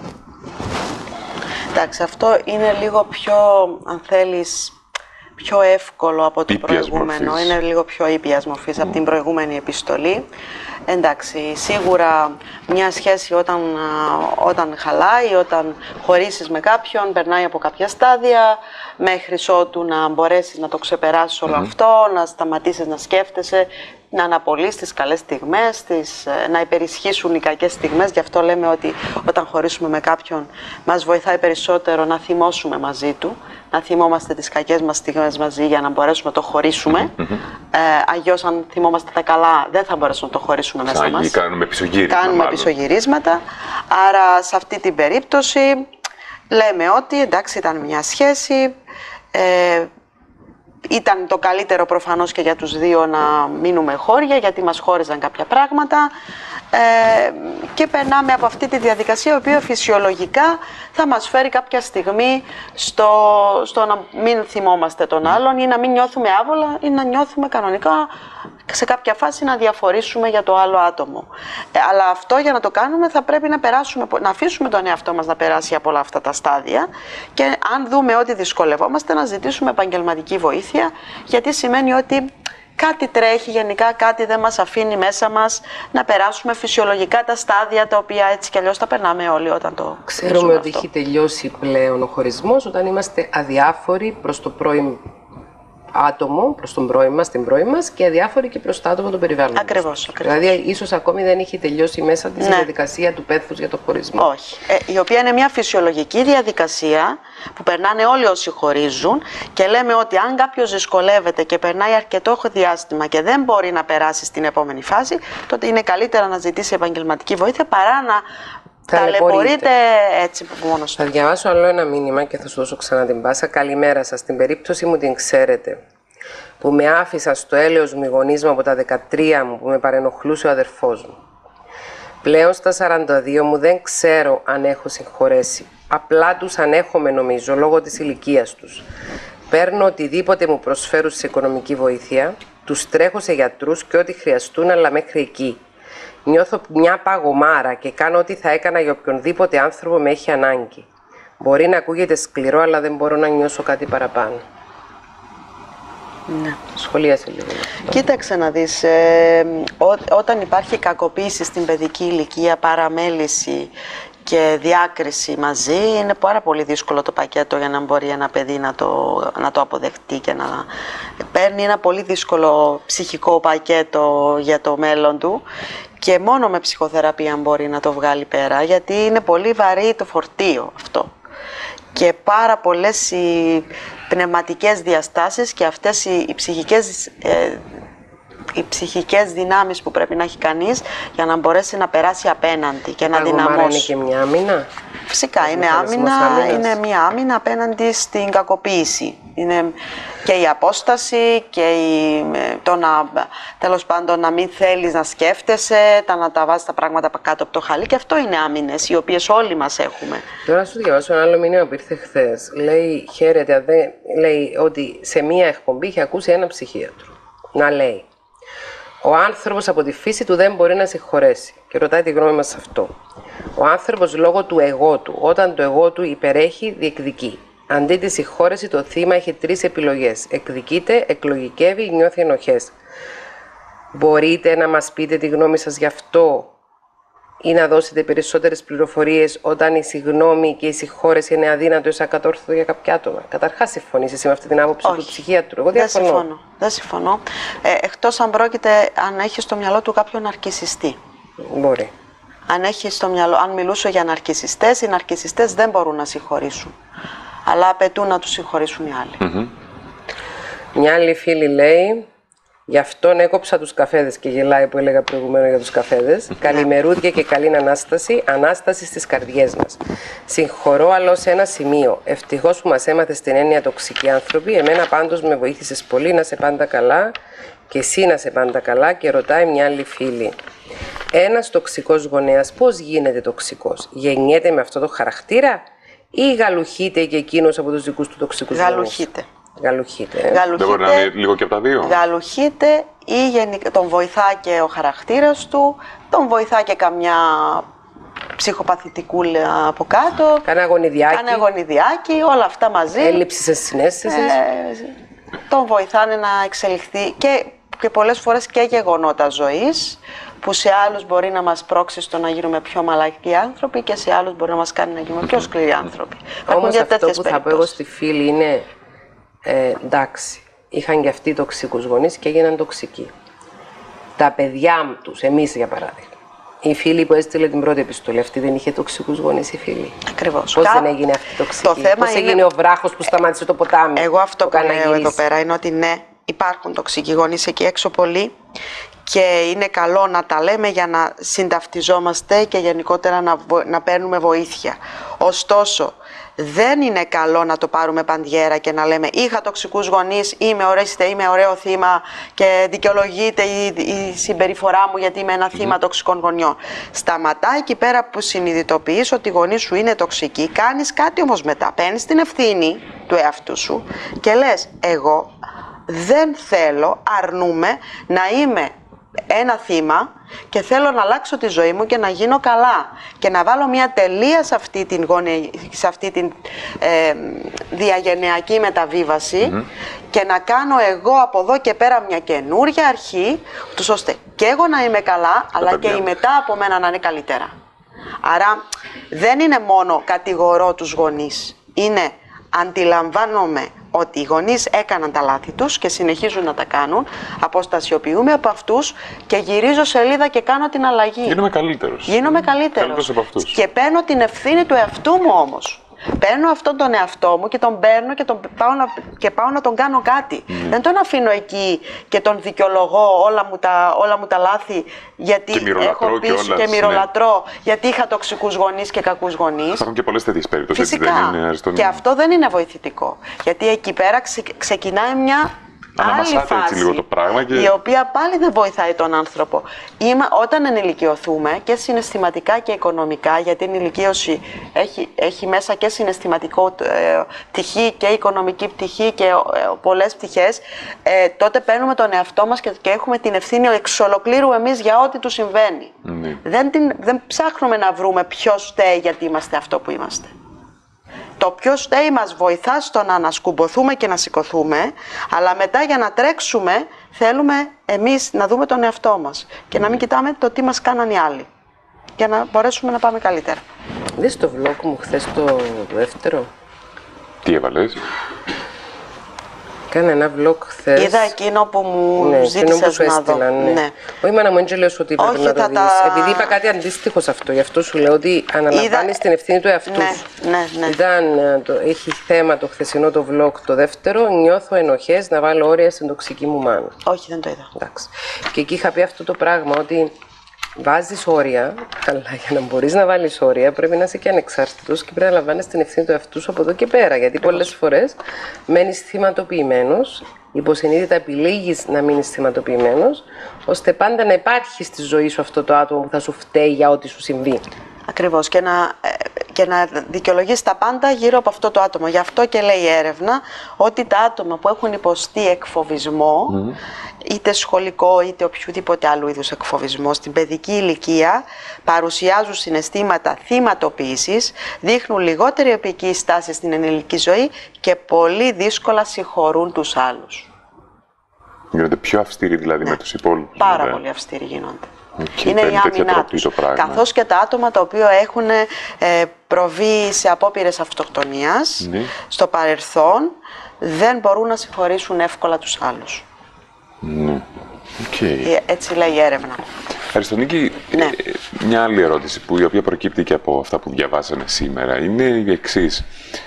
Εντάξει, αυτό είναι λίγο πιο, αν θέλεις, πιο εύκολο από το προηγούμενο. Μορφής. Είναι λίγο πιο ήπιας μορφής από την προηγούμενη επιστολή. Εντάξει, σίγουρα μια σχέση όταν χαλάει, όταν χωρίσεις με κάποιον, περνάει από κάποια στάδια, μέχρι ότου να μπορέσεις να το ξεπεράσεις όλο αυτό, να σταματήσεις να σκέφτεσαι, να αναπολύσεις τις καλές στιγμές, να υπερισχύσουν οι κακές στιγμές. Γι' αυτό λέμε ότι όταν χωρίσουμε με κάποιον μας βοηθάει περισσότερο να θυμώσουμε μαζί του, να θυμόμαστε τις κακές μας στιγμές μαζί για να μπορέσουμε να το χωρίσουμε. Αλλιώς αν θυμόμαστε τα καλά δεν θα μπορέσουμε να το χωρίσουμε μέσα μας. Κάνουμε πισωγυρίσματα. Άρα σε αυτή την περίπτωση λέμε ότι εντάξει, ήταν μια σχέση, ήταν το καλύτερο προφανώς και για τους δύο να μείνουμε χώρια, γιατί μας χώριζαν κάποια πράγματα, και περνάμε από αυτή τη διαδικασία, η οποία φυσιολογικά θα μας φέρει κάποια στιγμή στο να μην θυμόμαστε τον άλλον ή να μην νιώθουμε άβολα ή να νιώθουμε κανονικά σε κάποια φάση να διαφορήσουμε για το άλλο άτομο. Αλλά αυτό για να το κάνουμε θα πρέπει να αφήσουμε τον εαυτό μας να περάσει από όλα αυτά τα στάδια και αν δούμε ότι δυσκολευόμαστε να ζητήσουμε επαγγελματική βοήθεια, γιατί σημαίνει ότι κάτι τρέχει γενικά, κάτι δεν μας αφήνει μέσα μας να περάσουμε φυσιολογικά τα στάδια τα οποία έτσι κι αλλιώς τα περνάμε όλοι όταν το ξέρουμε ότι έχει τελειώσει πλέον ο χωρισμός, όταν είμαστε αδιάφοροι προς το πρώην άτομο προς τον πρώην μας, την πρώην μας και αδιάφορη και προς το άτομο των περιβάλλοντων. Ακριβώς. Δηλαδή, ίσως ακόμη δεν έχει τελειώσει μέσα της η διαδικασία του πέθους για το χωρισμό. Όχι. Η οποία είναι μια φυσιολογική διαδικασία που περνάνε όλοι όσοι χωρίζουν και λέμε ότι αν κάποιος δυσκολεύεται και περνάει αρκετό διάστημα και δεν μπορεί να περάσει στην επόμενη φάση, τότε είναι καλύτερα να ζητήσει επαγγελματική βοήθεια παρά να ταλαιπωρείται έτσι μόνος του. Θα διαβάσω άλλο ένα μήνυμα και θα σου δώσω ξανά την πάσα. Καλημέρα σας. Στην περίπτωση μου την ξέρετε, που με άφησα στο έλεος μου οι γονείς μου από τα 13 μου που με παρενοχλούσε ο αδερφός μου. Πλέον στα 42 μου δεν ξέρω αν έχω συγχωρέσει. Απλά τους ανέχομαι νομίζω λόγω της ηλικίας τους. Παίρνω οτιδήποτε μου προσφέρουν σε οικονομική βοήθεια, τους τρέχω σε γιατρούς και ό,τι χρειαστούν, αλλά μέχρι εκεί. Νιώθω μια παγωμάρα και κάνω ό,τι θα έκανα για οποιονδήποτε άνθρωπο με έχει ανάγκη. Μπορεί να ακούγεται σκληρό, αλλά δεν μπορώ να νιώσω κάτι παραπάνω. Ναι. Σχολίασε λίγο. Κοίταξε να δεις, όταν υπάρχει κακοποίηση στην παιδική ηλικία, παραμέληση και διάκριση μαζί, είναι πάρα πολύ δύσκολο το πακέτο για να μπορεί ένα παιδί να το αποδεχτεί και να παίρνει ένα πολύ δύσκολο ψυχικό πακέτο για το μέλλον του και μόνο με ψυχοθεραπεία μπορεί να το βγάλει πέρα, γιατί είναι πολύ βαρύ το φορτίο αυτό και πάρα πολλές οι πνευματικές διαστάσεις και αυτές οι ψυχικές δυνάμεις που πρέπει να έχει κανείς για να μπορέσει να περάσει απέναντι και να δυναμώσει. Είναι και μια άμυνα. Φυσικά είναι άμυνα, είναι μια άμυνα απέναντι στην κακοποίηση. Είναι και η απόσταση και τέλος πάντων να μην θέλεις να σκέφτεσαι, να τα βάζεις τα πράγματα κάτω από το χαλί και αυτό είναι άμυνες, οι οποίες όλοι μας έχουμε. Τώρα σου διαβάσω ένα άλλο μήνυμα που ήρθε χθες. Λέει, χαίρετε, λέει ότι σε μία εκπομπή είχε ακούσει ένα ψυχίατρο να λέει: ο άνθρωπος από τη φύση του δεν μπορεί να συγχωρέσει. Και ρωτάει τη γνώμη μας σε αυτό. Ο άνθρωπος λόγω του εγώ του, όταν το εγώ του υπερέχει, διεκδικεί. Αντί τη συγχώρεση, το θύμα έχει 3 επιλογές. Εκδικείται, εκλογικεύει, νιώθει ενοχές. Μπορείτε να μας πείτε τη γνώμη σας γι' αυτό ή να δώσετε περισσότερες πληροφορίες όταν η συγγνώμη και η συγχώρεση είναι αδύνατο ή ακατόρθωτο για κάποια άτομα? Καταρχάς, συμφωνείς εσύ με αυτή την άποψη του ψυχίατρου? Εγώ διαφωνώ. Δεν συμφωνώ. Εκτός αν αν έχει στο μυαλό του κάποιον ναρκισσιστή. Μπορεί. Αν έχει στο μυαλό, αν μιλούσε για ναρκισσιστές, οι ναρκισσιστές δεν μπορούν να συγχωρήσουν. Αλλά απαιτούν να τους συγχωρήσουν οι άλλοι. Μια άλλη φίλη λέει: γι' αυτόν έκοψα τους καφέδες και γελάει που έλεγα προηγουμένως για τους καφέδες. Καλημερούδια και καλή ανάσταση, ανάσταση στις καρδιές μας. Συγχωρώ, αλλά σε ένα σημείο. Ευτυχώς που μας έμαθες την έννοια τοξικοί άνθρωποι. Εμένα πάντως με βοήθησες πολύ να σε πάντα καλά και εσύ να σε πάντα καλά. Και ρωτάει μια άλλη φίλη: ένας τοξικός γονέας πώς γίνεται τοξικός? Γεννιέται με αυτό το χαρακτήρα ή γαλουχείται και εκείνος από τους δικούς του τοξικούς γονείς? Γαλουχείται. Δεν μπορεί να είναι λίγο και από τα δύο? Γαλουχείται ή τον βοηθά και ο χαρακτήρας του, τον βοηθά και καμιά ψυχοπαθητικούλα από κάτω. Κάνα γονιδιάκι, όλα αυτά μαζί. Έλλειψη σε συναίσθησης. Τον βοηθάνε να εξελιχθεί και πολλές φορές και γεγονότα ζωής, που σε άλλους μπορεί να μας πρόξει στο να γίνουμε πιο μαλακοί άνθρωποι και σε άλλους μπορεί να μας κάνει να γίνουμε πιο σκληροί άνθρωποι. Όμως αυτό που θα πω εγώ στη φίλη είναι εντάξει, είχαν και αυτοί τοξικούς γονείς και έγιναν τοξικοί. Τα παιδιά τους, εμείς για παράδειγμα, η φίλη που έστειλε την πρώτη επιστολή, αυτή δεν είχε τοξικούς γονείς η φίλη? Ακριβώς. Πώς δεν έγινε αυτή τοξική? Πώς έγινε ο βράχος που σταμάτησε το ποτάμι? Εγώ αυτό που λέω εδώ πέρα είναι ότι ναι, υπάρχουν τοξικοί γονείς εκεί έξω πολλοί και είναι καλό να τα λέμε για να συνταυτιζόμαστε και γενικότερα να παίρνουμε βοήθεια. Ωστόσο, δεν είναι καλό να το πάρουμε παντιέρα και να λέμε είχα τοξικούς γονείς, είμαι ωραίο θύμα και δικαιολογείται η συμπεριφορά μου γιατί είμαι ένα θύμα τοξικών γονιών. Σταματά εκεί πέρα που συνειδητοποιείς ότι οι γονείς σου είναι τοξικοί, κάνεις κάτι όμως μετά, παίρνεις την ευθύνη του εαυτού σου και λες εγώ δεν θέλω, αρνούμε να είμαι ένα θύμα και θέλω να αλλάξω τη ζωή μου και να γίνω καλά και να βάλω μια τελεία σε αυτή την διαγενειακή μεταβίβαση και να κάνω εγώ από εδώ και πέρα μια καινούρια αρχή, ώστε και εγώ να είμαι καλά αλλά και η μετά από μένα να είναι καλύτερα. Άρα δεν είναι μόνο κατηγορώ τους γονείς, είναι αντιλαμβάνομαι ότι οι γονείς έκαναν τα λάθη τους και συνεχίζουν να τα κάνουν, αποστασιοποιούμε από αυτούς και γυρίζω σελίδα και κάνω την αλλαγή. Γίνομαι καλύτερος. Καλύτερος από αυτούς. Και παίρνω την ευθύνη του εαυτού μου όμως. Παίρνω αυτόν τον εαυτό μου και τον παίρνω και πάω να τον κάνω κάτι. Δεν τον αφήνω εκεί και τον δικαιολογώ όλα μου τα λάθη γιατί έχω πείσει και μυρολατρώ, γιατί είχα τοξικούς γονείς και κακούς γονείς. Υπάρχουν και πολλές τέτοιες περιπτώσεις. Φυσικά. Και αυτό δεν είναι βοηθητικό. Γιατί εκεί πέρα ξεκινάει μια άλλη φάση, λίγο το πράγμα και... η οποία πάλι δεν βοηθάει τον άνθρωπο. Όταν ενηλικιωθούμε και συναισθηματικά και οικονομικά, γιατί η ενηλικίωση έχει μέσα και συναισθηματικό πτυχή και οικονομική πτυχή και πολλές πτυχές, τότε παίρνουμε τον εαυτό μας και έχουμε την ευθύνη εξ ολοκλήρου εμείς για ό,τι του συμβαίνει. Δεν ψάχνουμε να βρούμε ποιος φταίει γιατί είμαστε αυτό που είμαστε. Το ποιος φταίει μας βοηθά στο να ανασκουμποθούμε και να σηκωθούμε, αλλά μετά για να τρέξουμε θέλουμε εμείς να δούμε τον εαυτό μας και να μην κοιτάμε το τι μας κάναν οι άλλοι, για να μπορέσουμε να πάμε καλύτερα. Δες το vlog μου χθες το δεύτερο. Τι έβαλες? Κάνα ένα vlog χθες. Είδα εκείνο που μου ζήτησες να δω. Ναι. Όχι, μάνα μου, δεν λέω ότι πρέπει να το δεις. Επειδή είπα κάτι αντίστοιχο σε αυτό, γι' αυτό σου λέω ότι αναλαμβάνεις την ευθύνη του εαυτού σου. Έχει θέμα το χθεσινό το vlog το δεύτερο, νιώθω ενοχές να βάλω όρια στην τοξική μου μάνα. Όχι, δεν το είδα. Εντάξει. Και εκεί είχα πει αυτό το πράγμα, ότι βάζεις όρια, αλλά για να μπορείς να βάλεις όρια πρέπει να είσαι και ανεξάρτητος και πρέπει να λαμβάνεις την ευθύνη του εαυτού σου από εδώ και πέρα. Γιατί πολλές φορές μένεις θυματοποιημένος, υποσυνείδητα επιλέγεις να μείνεις θυματοποιημένος, ώστε πάντα να υπάρχει στη ζωή σου αυτό το άτομο που θα σου φταίει για ό,τι σου συμβεί. Ακριβώς. Και να δικαιολογείς τα πάντα γύρω από αυτό το άτομο. Γι' αυτό και λέει η έρευνα ότι τα άτομα που έχουν υποστεί εκφοβισμό, είτε σχολικό είτε οποιοδήποτε άλλου είδους εκφοβισμό στην παιδική ηλικία, παρουσιάζουν συναισθήματα θυματοποίησης, δείχνουν λιγότερη επική στάση στην ενηλική ζωή και πολύ δύσκολα συγχωρούν τους άλλους. Γίνονται πιο αυστηροί δηλαδή με τους υπόλοιπους. Πάρα πολύ αυστηροί γίνονται. Είναι η άμυνά τους. Καθώς και τα άτομα τα οποία έχουν προβεί σε απόπειρες αυτοκτονίας στο παρελθόν δεν μπορούν να συγχωρήσουν εύκολα τους άλλους. Έτσι λέει η έρευνα. Αριστονίκη, μια άλλη ερώτηση η οποία προκύπτει και από αυτά που διαβάσαμε σήμερα είναι η εξής.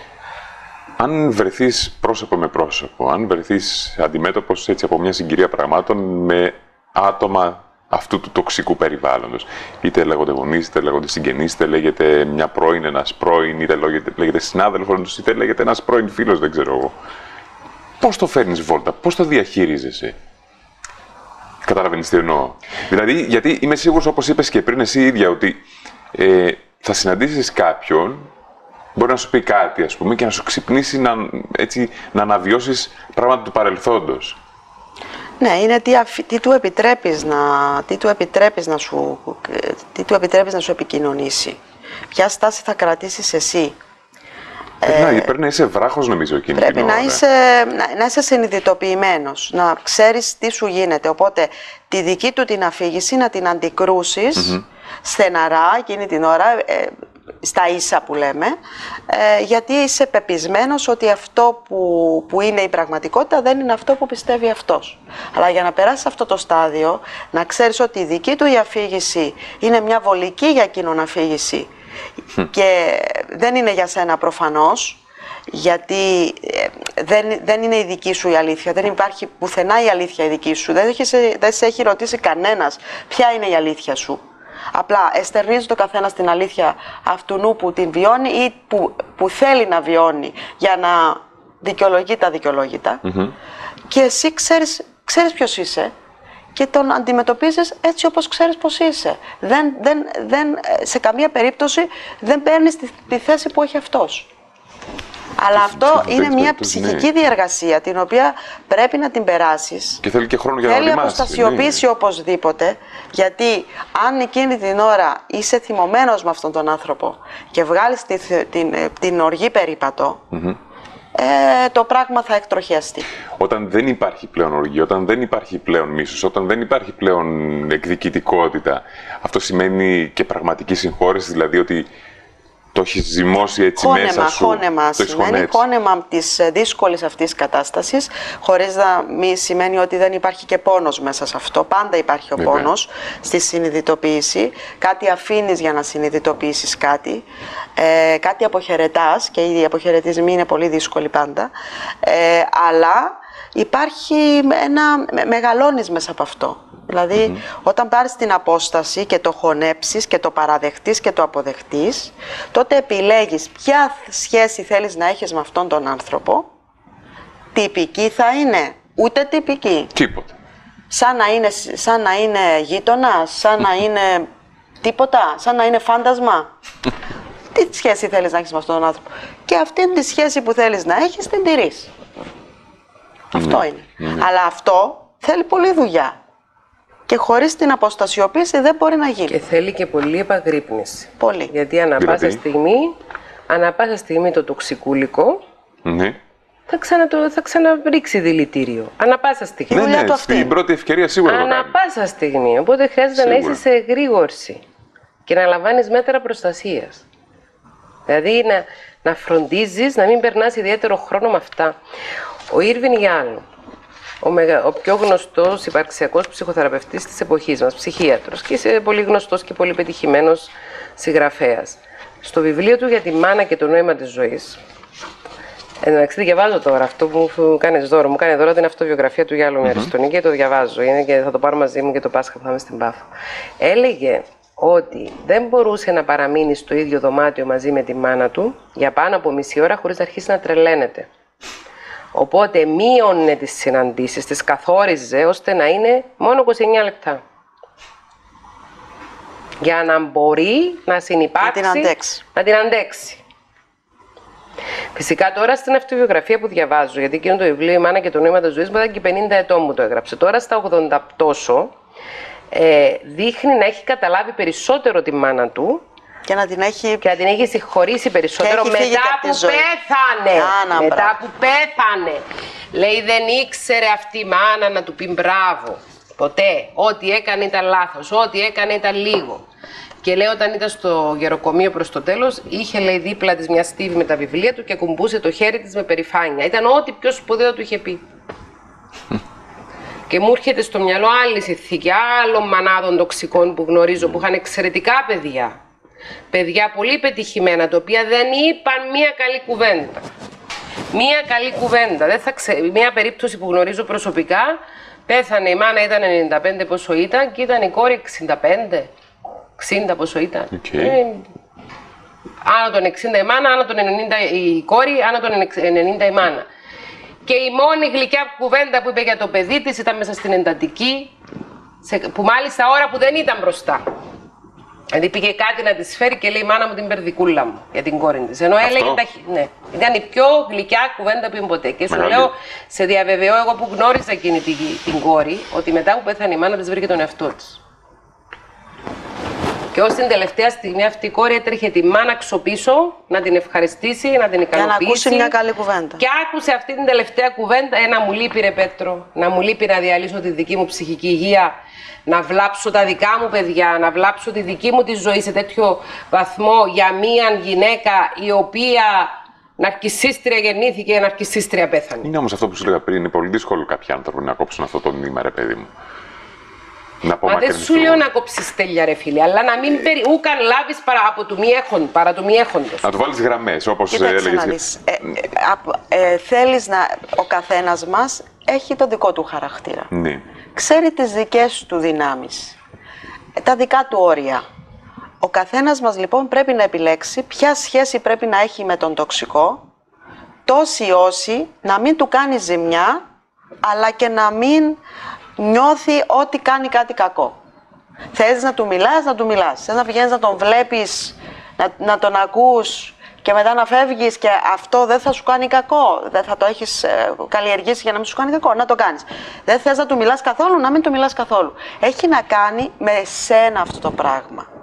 Αν βρεθείς πρόσωπο με πρόσωπο, αν βρεθείς αντιμέτωπος έτσι από μια συγκυρία πραγμάτων με άτομα αυτού του τοξικού περιβάλλοντος, είτε λέγονται γονείς, είτε λέγονται συγγενείς, είτε λέγεται μια πρώην, ένας πρώην, είτε λέγεται συνάδελφος, είτε λέγεται ένας πρώην φίλος, δεν ξέρω εγώ. Πώς το φέρνεις βόλτα, πώς το διαχειρίζεσαι? Καταλαβαίνεις τι εννοώ? Δηλαδή, γιατί είμαι σίγουρος, όπως είπες και πριν εσύ ίδια, ότι θα συναντήσεις κάποιον, μπορεί να σου πει κάτι, ας πούμε, και να σου ξυπνήσει να αναβιώσεις πράγματα του παρελθόντος. Ναι, είναι τι του επιτρέπεις να σου επικοινωνήσει. Ποια στάση θα κρατήσεις εσύ. Πρέπει να είσαι βράχος, νομίζω, εκείνη την ώρα. Πρέπει να είσαι συνειδητοποιημένος, να ξέρεις τι σου γίνεται. Οπότε τη δική του την αφήγηση να την αντικρούσεις στεναρά εκείνη την ώρα, στα ίσα που λέμε, γιατί είσαι πεπισμένος ότι αυτό που είναι η πραγματικότητα δεν είναι αυτό που πιστεύει αυτός. Αλλά για να περάσεις αυτό το στάδιο, να ξέρεις ότι η δική του η αφήγηση είναι μια βολική για εκείνον αφήγηση και δεν είναι για σένα προφανώς, γιατί δεν είναι η δική σου η αλήθεια, δεν υπάρχει πουθενά η αλήθεια η δική σου, δεν σε έχει ρωτήσει κανένας ποια είναι η αλήθεια σου. Απλά εστερνίζει το καθένα την αλήθεια αυτού που την βιώνει ή που θέλει να βιώνει για να δικαιολογεί τα δικαιολόγητα. Και εσύ ξέρεις ποιος είσαι και τον αντιμετωπίζεις έτσι όπως ξέρεις πως είσαι. Σε καμία περίπτωση δεν παίρνεις τη θέση που έχει αυτός. Αλλά αυτό είναι μια ψυχική διεργασία την οποία πρέπει να την περάσεις. Και θέλει και χρόνο για να οριμάσει. Θέλει αποστασιοποίηση οπωσδήποτε, γιατί αν εκείνη την ώρα είσαι θυμωμένος με αυτόν τον άνθρωπο και βγάλεις την οργή περίπατο, το πράγμα θα εκτροχιαστεί. Όταν δεν υπάρχει πλέον οργή, όταν δεν υπάρχει πλέον μίσος, όταν δεν υπάρχει πλέον εκδικητικότητα, αυτό σημαίνει και πραγματική συγχώρεση, δηλαδή ότι Το έχει ζυμώσει έτσι μέσα σου. Χώνεμα σημαίνει χώνεμα της δύσκολης αυτής κατάστασης, χωρίς να μη σημαίνει ότι δεν υπάρχει και πόνος μέσα σε αυτό. Πάντα υπάρχει ο πόνος στη συνειδητοποίηση. Κάτι αφήνεις για να συνειδητοποιήσεις κάτι. Κάτι αποχαιρετάς, και οι αποχαιρετισμοί είναι πολύ δύσκολοι πάντα. Αλλά υπάρχει μεγαλώνεις μέσα από αυτό. Δηλαδή, όταν πάρεις την απόσταση και το χωνέψεις και το παραδεχτείς και το αποδεχτείς, τότε επιλέγεις ποια σχέση θέλεις να έχεις με αυτόν τον άνθρωπο. Τυπική θα είναι, ούτε τυπική. Τίποτα. Σαν να είναι γείτονας, σαν να είναι τίποτα, σαν να είναι φάντασμα. Τι σχέση θέλεις να έχεις με αυτόν τον άνθρωπο. Και αυτή τη σχέση που θέλεις να έχεις, την τηρείς. Αυτό είναι. Αλλά αυτό θέλει πολλή δουλειά. Και χωρίς την αποστασιοποίηση δεν μπορεί να γίνει. Και θέλει και πολλή επαγρύπνηση. Πολύ. Γιατί ανά πάσα στιγμή το τοξικούλικο θα ξαναρίξει δηλητήριο. Ανά πάσα στιγμή. Ναι, στην πρώτη ευκαιρία σίγουρα το κάνει. Ανά πάσα στιγμή. Οπότε χρειάζεται να είσαι σε εγρήγορση και να λαμβάνεις μέτρα προστασίας. Δηλαδή να φροντίζεις να μην περνάς ιδιαίτερο χρόνο με αυτά. Ο Ήρβιν Γιάλο, ο πιο γνωστός υπαρξιακός ψυχοθεραπευτής της εποχής μας, ψυχίατρος και πολύ γνωστός και πολύ πετυχημένος συγγραφέας. Στο βιβλίο του για τη μάνα και το νόημα της ζωής, εντάξει, διαβάζω τώρα αυτό που μου κάνεις δώρο. Μου κάνει δώρο την αυτοβιογραφία του Γιάλου Αριστονίκη και το διαβάζω. Είναι και θα το πάρω μαζί μου και το Πάσχα που θα είμαι στην Πάφο. Έλεγε ότι δεν μπορούσε να παραμείνει στο ίδιο δωμάτιο μαζί με τη μάνα του για πάνω από μισή ώρα χωρίς να αρχίσει να τρελαίνεται. Οπότε μείωνε τις συναντήσεις, τις καθόριζε ώστε να είναι μόνο 29 λεπτά. Για να μπορεί να συνυπάρξει, να την αντέξει. Φυσικά τώρα στην αυτοβιογραφία που διαβάζω, γιατί εκείνο το βιβλίο «Η μάνα και το νόημα της ζωής» μου ήταν και 50 ετών μου το έγραψε. Τώρα στα 80 τόσο δείχνει να έχει καταλάβει περισσότερο τη μάνα του και να την έχει συγχωρήσει περισσότερο μετά που πέθανε. Μετά που πέθανε. Λέει δεν ήξερε αυτή η μάνα να του πει μπράβο. Ποτέ. Ό,τι έκανε ήταν λάθος. Ό,τι έκανε ήταν λίγο. Και λέει όταν ήταν στο γεροκομείο προς το τέλος, είχε λέει δίπλα της μια στίβη με τα βιβλία του και κουμπούσε το χέρι της με περηφάνεια. Ήταν ό,τι πιο σπουδαίο του είχε πει. Και μου έρχεται στο μυαλό άλλη συνθήκη άλλων μανάδων τοξικών που γνωρίζω που είχαν εξαιρετικά παιδιά. Παιδιά πολύ πετυχημένα, τα οποία δεν είπαν μία καλή κουβέντα. Μία καλή κουβέντα. Μία περίπτωση που γνωρίζω προσωπικά, πέθανε η μάνα, ήταν 95 πόσο ήταν και ήταν η κόρη 65. 60 πόσο ήταν. Άνω των 60 η μάνα, άνω των 90 η κόρη, άνω των 90 η μάνα. Και η μόνη γλυκιά κουβέντα που είπε για το παιδί της ήταν μέσα στην εντατική, που μάλιστα ώρα που δεν ήταν μπροστά. Δηλαδή πήγε κάτι να της φέρει και λέει «Μάνα μου την περδικούλα μου» για την κόρη της. Ενώ έλεγε ναι, ήταν η πιο γλυκιά κουβέντα που είπε ποτέ. Και σου λέω, σε διαβεβαιώ εγώ που γνώριζα εκείνη την κόρη, ότι μετά που πέθανε η μάνα της βρήκε τον εαυτό της. Και ως την τελευταία στιγμή αυτή η κόρη έτρεχε τη μάνα ξοπίσω να την ευχαριστήσει, να την ικανοποιήσει. Για να ακούσει μια καλή κουβέντα. Και άκουσε αυτή την τελευταία κουβέντα, να μου λείπει ρε Πέτρο, να μου λείπει να διαλύσω τη δική μου ψυχική υγεία, να βλάψω τα δικά μου παιδιά, να βλάψω τη δική μου τη ζωή σε τέτοιο βαθμό για μια γυναίκα η οποία ναρκισσίστρια γεννήθηκε, ναρκισσίστρια πέθανε. Είναι όμως αυτό που σου λέγα πριν, είναι πολύ δύσκολο κάποιοι άνθρωποι να κόψουν αυτό το νήμα, ρε παιδί μου. Μα δεν σου λέω να κόψεις τέλεια ρε φίλε, αλλά να μην ούκαν λάβεις παρά του μη έχοντος. Να του βάλεις γραμμές, όπως έλεγες. Θέλεις ο καθένας μας έχει το δικό του χαρακτήρα. Ναι. Ξέρει τις δικές του δυνάμεις, τα δικά του όρια. Ο καθένας μας λοιπόν πρέπει να επιλέξει ποια σχέση πρέπει να έχει με τον τοξικό, τόση όση να μην του κάνει ζημιά, αλλά και να μην νιώθει ότι κάνει κάτι κακό. Θες να του μιλάς, να του μιλάς. Θες να πηγαίνεις να τον βλέπεις, να τον ακούς και μετά να φεύγεις και αυτό δεν θα σου κάνει κακό. Δεν θα το έχεις καλλιεργήσει για να μην σου κάνει κακό. Να το κάνεις. Δεν θες να του μιλάς καθόλου, να μην του μιλάς καθόλου. Έχει να κάνει με σένα αυτό το πράγμα.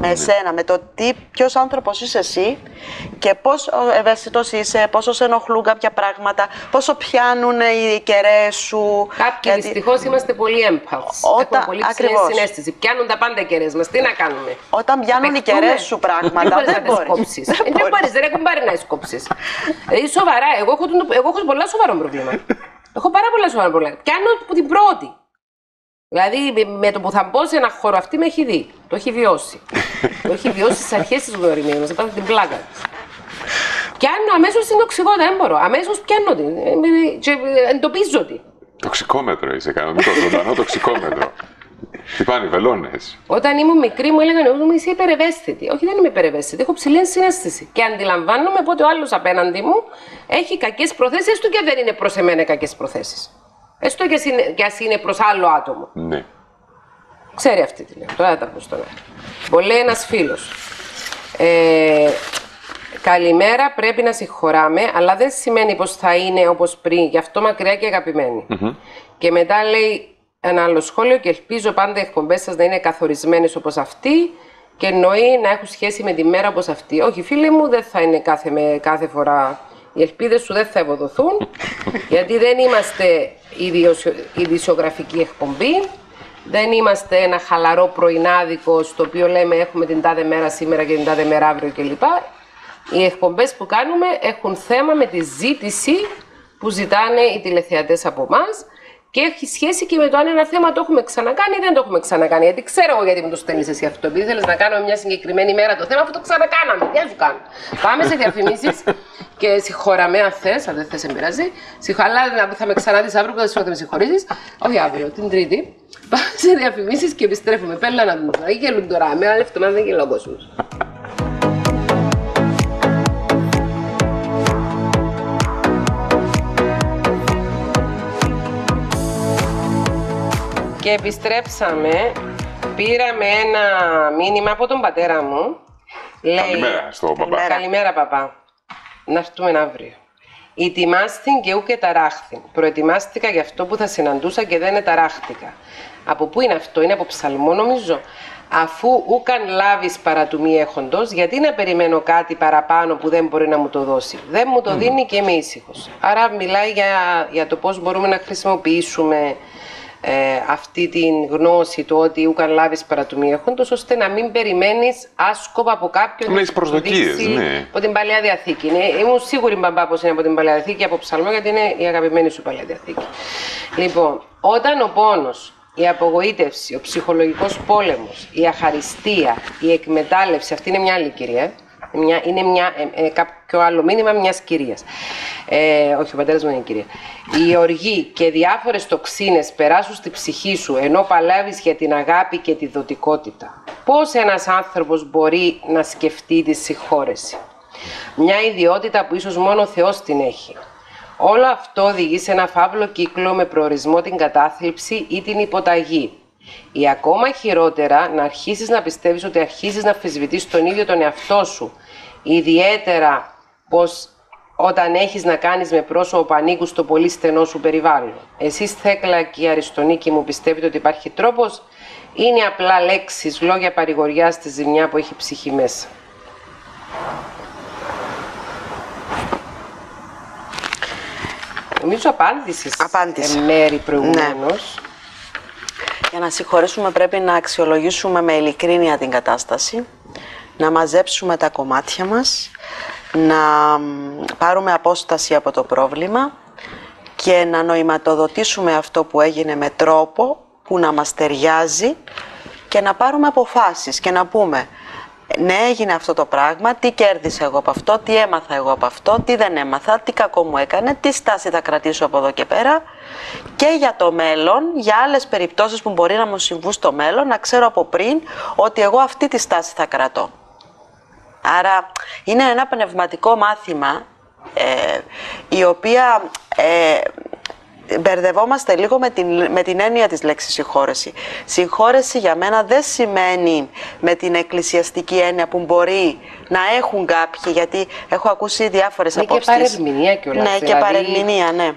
με εσένα, με το ποιος άνθρωπος είσαι εσύ και πόσο ευαίσθητος είσαι, πόσο σε ενοχλούν κάποια πράγματα, πόσο πιάνουν οι κεραίες σου. Κάποιοι δυστυχώς είμαστε πολύ empaths. Έχουμε πολύ ψηλή συναίσθηση. Πιάνουν τα πάντα οι κεραίες μας. Τι να κάνουμε. Όταν πιάνουν οι κεραίες σου πράγματα, δεν μπορείς. Δεν μπορείς, δεν έχουν πάρει να σκόψεις. Σοβαρά, εγώ έχω πολλά σοβαρό πρόβλημα. Έχω πάρα πολλά σοβαρά προβλήματα. Πιάνω από την πρώτη. Δηλαδή με το που θα μπω σε ένα χώρο, αυτή με έχει δει. Το έχει βιώσει. Το έχει βιώσει στις αρχές της γνωριμίας μας. Έπαθα την πλάκα της. Πιάνω αμέσως την τοξικότητα, δεν μπορώ. Αμέσως πιάνω την. Και εντοπίζω την. Τοξικόμετρο είσαι, κανονικό ζωντανό τοξικόμετρο. Τι πάνε οι βελόνες. Όταν ήμουν μικρή μου έλεγαν ότι είσαι υπερευαίσθητη. Όχι, δεν είμαι υπερευαίσθητη. Έχω ψηλή συναίσθηση. Και αντιλαμβάνομαι πότε ο άλλος απέναντι μου έχει κακές προθέσεις, έστω και δεν είναι προς εμένα κακές προθέσεις. Έστω και ας είναι προς άλλο άτομο. Ναι. Ξέρει αυτή τη λέω. Τώρα τα πω στον άλλο. Μου λέει ένας φίλος. Καλημέρα, πρέπει να συγχωράμε, αλλά δεν σημαίνει πως θα είναι όπως πριν, γι' αυτό μακριά και αγαπημένη. Και μετά λέει ένα άλλο σχόλιο και ελπίζω πάντα οι εκπομπές σας να είναι καθορισμένες όπως αυτή και εννοεί να έχουν σχέση με τη μέρα όπως αυτή. Όχι φίλοι μου, δεν θα είναι κάθε φορά. Οι ελπίδες σου δεν θα ευοδοθούν, γιατί δεν είμαστε ειδησιογραφική εκπομπή, δεν είμαστε ένα χαλαρό πρωινάδικο στο οποίο λέμε έχουμε την τάδε μέρα σήμερα και την τάδε μέρα αύριο κλπ. Οι εκπομπές που κάνουμε έχουν θέμα με τη ζήτηση που ζητάνε οι τηλεθεατές από εμάς και έχει σχέση και με το αν ένα θέμα το έχουμε ξανακάνει ή δεν το έχουμε ξανακάνει. Γιατί ξέρω εγώ γιατί μου το στέλνεις εσύ αυτό. Επειδή θέλεις να κάνουμε μια συγκεκριμένη μέρα το θέμα που το ξανακάναμε. Τι να σου κάνω. Πάμε σε διαφημίσεις και συγχώραμε αν θες, αν δεν θες, εμπειράζει. Αλλά θα με ξαναδείς αύριο που θα με συγχωρήσεις. Όχι αύριο, την Τρίτη. Πάμε σε διαφημίσεις και επιστρέφουμε. Πέλα να δούμε. Δεν γελούν τώρα. Με ένα λεπτό δεν γελά ο κόσμος. Και επιστρέψαμε, πήραμε ένα μήνυμα από τον πατέρα μου. Λέει, καλημέρα στον παπά. Καλημέρα παπά, να έρθουμε αύριο. Ετοιμάστην και ούκε ταράχθην. Προετοιμάστηκα για αυτό που θα συναντούσα και δεν εταράχτηκα. Από πού είναι αυτό, είναι από ψαλμό νομίζω. Αφού ούκαν λάβεις παρά του μη έχοντος, γιατί να περιμένω κάτι παραπάνω που δεν μπορεί να μου το δώσει. Δεν μου το δίνει και είμαι ήσυχος. Άρα μιλάει για το πώς μπορούμε να χρησιμοποιήσουμε αυτή την γνώση του ότι ούκαν λάβεις παρά του μη έχοντος, ώστε να μην περιμένεις άσκοπα από κάποιον να προσδοκίες, ναι. Από την Παλαιά Διαθήκη. Ήμουν σίγουρη μπαμπά πως είναι από την Παλαιά Διαθήκη, από ψαλμό, γιατί είναι η αγαπημένη σου Παλαιά Διαθήκη. Λοιπόν, όταν ο πόνος, η απογοήτευση, ο ψυχολογικός πόλεμος, η αχαριστία, η εκμετάλλευση, αυτή είναι μια άλλη κυρία, είναι κάποιο άλλο μήνυμα μιας κυρίας. Όχι, ο πατέρας μου είναι κυρία. Η οργή και διάφορες τοξίνες περάσουν στη ψυχή σου ενώ παλεύεις για την αγάπη και τη δοτικότητα. Πώς ένας άνθρωπος μπορεί να σκεφτεί τη συγχώρεση? Μια ιδιότητα που ίσως μόνο ο Θεός την έχει. Όλο αυτό οδηγεί σε ένα φαύλο κύκλο με προορισμό την κατάθλιψη ή την υποταγή. Ή ακόμα χειρότερα, να αρχίσεις να πιστεύεις ότι αρχίζεις να αμφισβητείς τον ίδιο τον εαυτό σου. Ιδιαίτερα πως όταν έχεις να κάνεις με πρόσωπο που ανήκουν στο πολύ στενό σου περιβάλλον. Εσείς Θέκλα και η Αριστονίκη μου πιστεύετε ότι υπάρχει τρόπος? Είναι απλά λέξεις, λόγια παρηγοριάς στη ζημιά που έχει η ψυχή μέσα? Νομίζω απάντησες μέρη προηγουμένως. Ναι. Για να συγχωρέσουμε πρέπει να αξιολογήσουμε με ειλικρίνεια την κατάσταση, να μαζέψουμε τα κομμάτια μας, να πάρουμε απόσταση από το πρόβλημα και να νοηματοδοτήσουμε αυτό που έγινε με τρόπο που να μας ταιριάζει και να πάρουμε αποφάσεις και να πούμε ναι, έγινε αυτό το πράγμα, τι κέρδισα εγώ από αυτό, τι έμαθα εγώ από αυτό, τι δεν έμαθα, τι κακό μου έκανε, τι στάση θα κρατήσω από εδώ και πέρα και για το μέλλον, για άλλες περιπτώσεις που μπορεί να μου συμβούν στο μέλλον, να ξέρω από πριν ότι εγώ αυτή τη στάση θα κρατώ. Άρα είναι ένα πνευματικό μάθημα η οποία μπερδευόμαστε λίγο με την έννοια της λέξης συγχώρεση. Συγχώρεση για μένα δεν σημαίνει με την εκκλησιαστική έννοια που μπορεί να έχουν κάποιοι, γιατί έχω ακούσει διάφορες απόψεις. Είναι και παρερμηνία κιόλας. Ναι, δηλαδή, και παρερμηνία, ναι.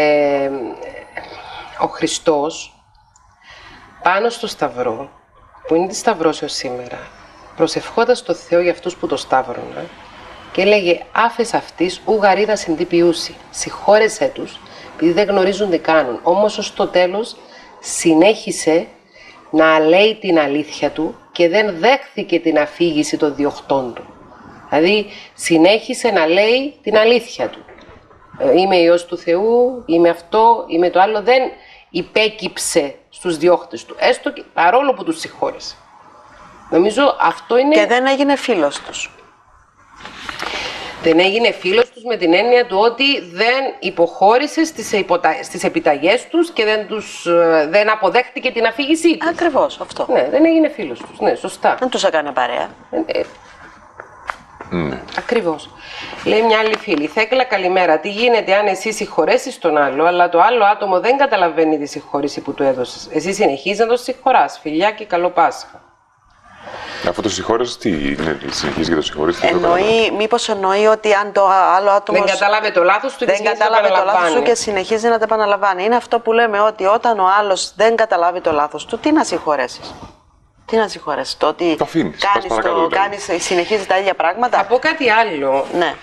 Ο Χριστός πάνω στο Σταυρό, που είναι τη σταυρώσεως σήμερα, προσευχόταν στο Θεό για αυτούς που το σταύρωνα και έλεγε «Άφες αυτής ου γαρίδα συντυπιούσι, συγχώρεσέ τους, επειδή δεν γνωρίζουν τι κάνουν». Όμως ως το τέλος συνέχισε να λέει την αλήθεια του και δεν δέχθηκε την αφήγηση των διωχτών του. Δηλαδή συνέχισε να λέει την αλήθεια του. Είμαι Υιός του Θεού, είμαι αυτό, είμαι το άλλο. Δεν υπέκυψε στους διώχτες του, έστω και παρόλο που τους συγχώρεσε. Νομίζω αυτό είναι... Και δεν έγινε φίλος τους. Δεν έγινε φίλος τους με την έννοια του ότι δεν υποχώρησε στις επιταγές τους και δεν αποδέχτηκε την αφήγησή τους. Ακριβώς αυτό. Ναι, δεν έγινε φίλος τους. Ναι, σωστά. Δεν τους έκανε παρέα. Ακριβώς. Λέει μια άλλη φίλη, Θέκλα καλημέρα, τι γίνεται αν εσύ συγχωρέσεις τον άλλο, αλλά το άλλο άτομο δεν καταλαβαίνει τη συγχώρεση που του έδωσες. Εσύ συνεχίζεις να το συγχωράς. Φιλιά και καλό Πάσχα. Αυτό το συγχώρεσαι, τι είναι, συνεχίζει και το συγχωρείς? Μήπως εννοεί ότι αν το άλλο άτομο δεν κατάλαβε το λάθος του και συνεχίζει να το επαναλαμβάνει. Είναι αυτό που λέμε, ότι όταν ο άλλος δεν καταλάβει το λάθος του, τι να συγχωρέσεις? Τι να συγχωρέσεις? Το ότι συνεχίζει τα ίδια πράγματα. Θα πω κάτι άλλο. Ναι.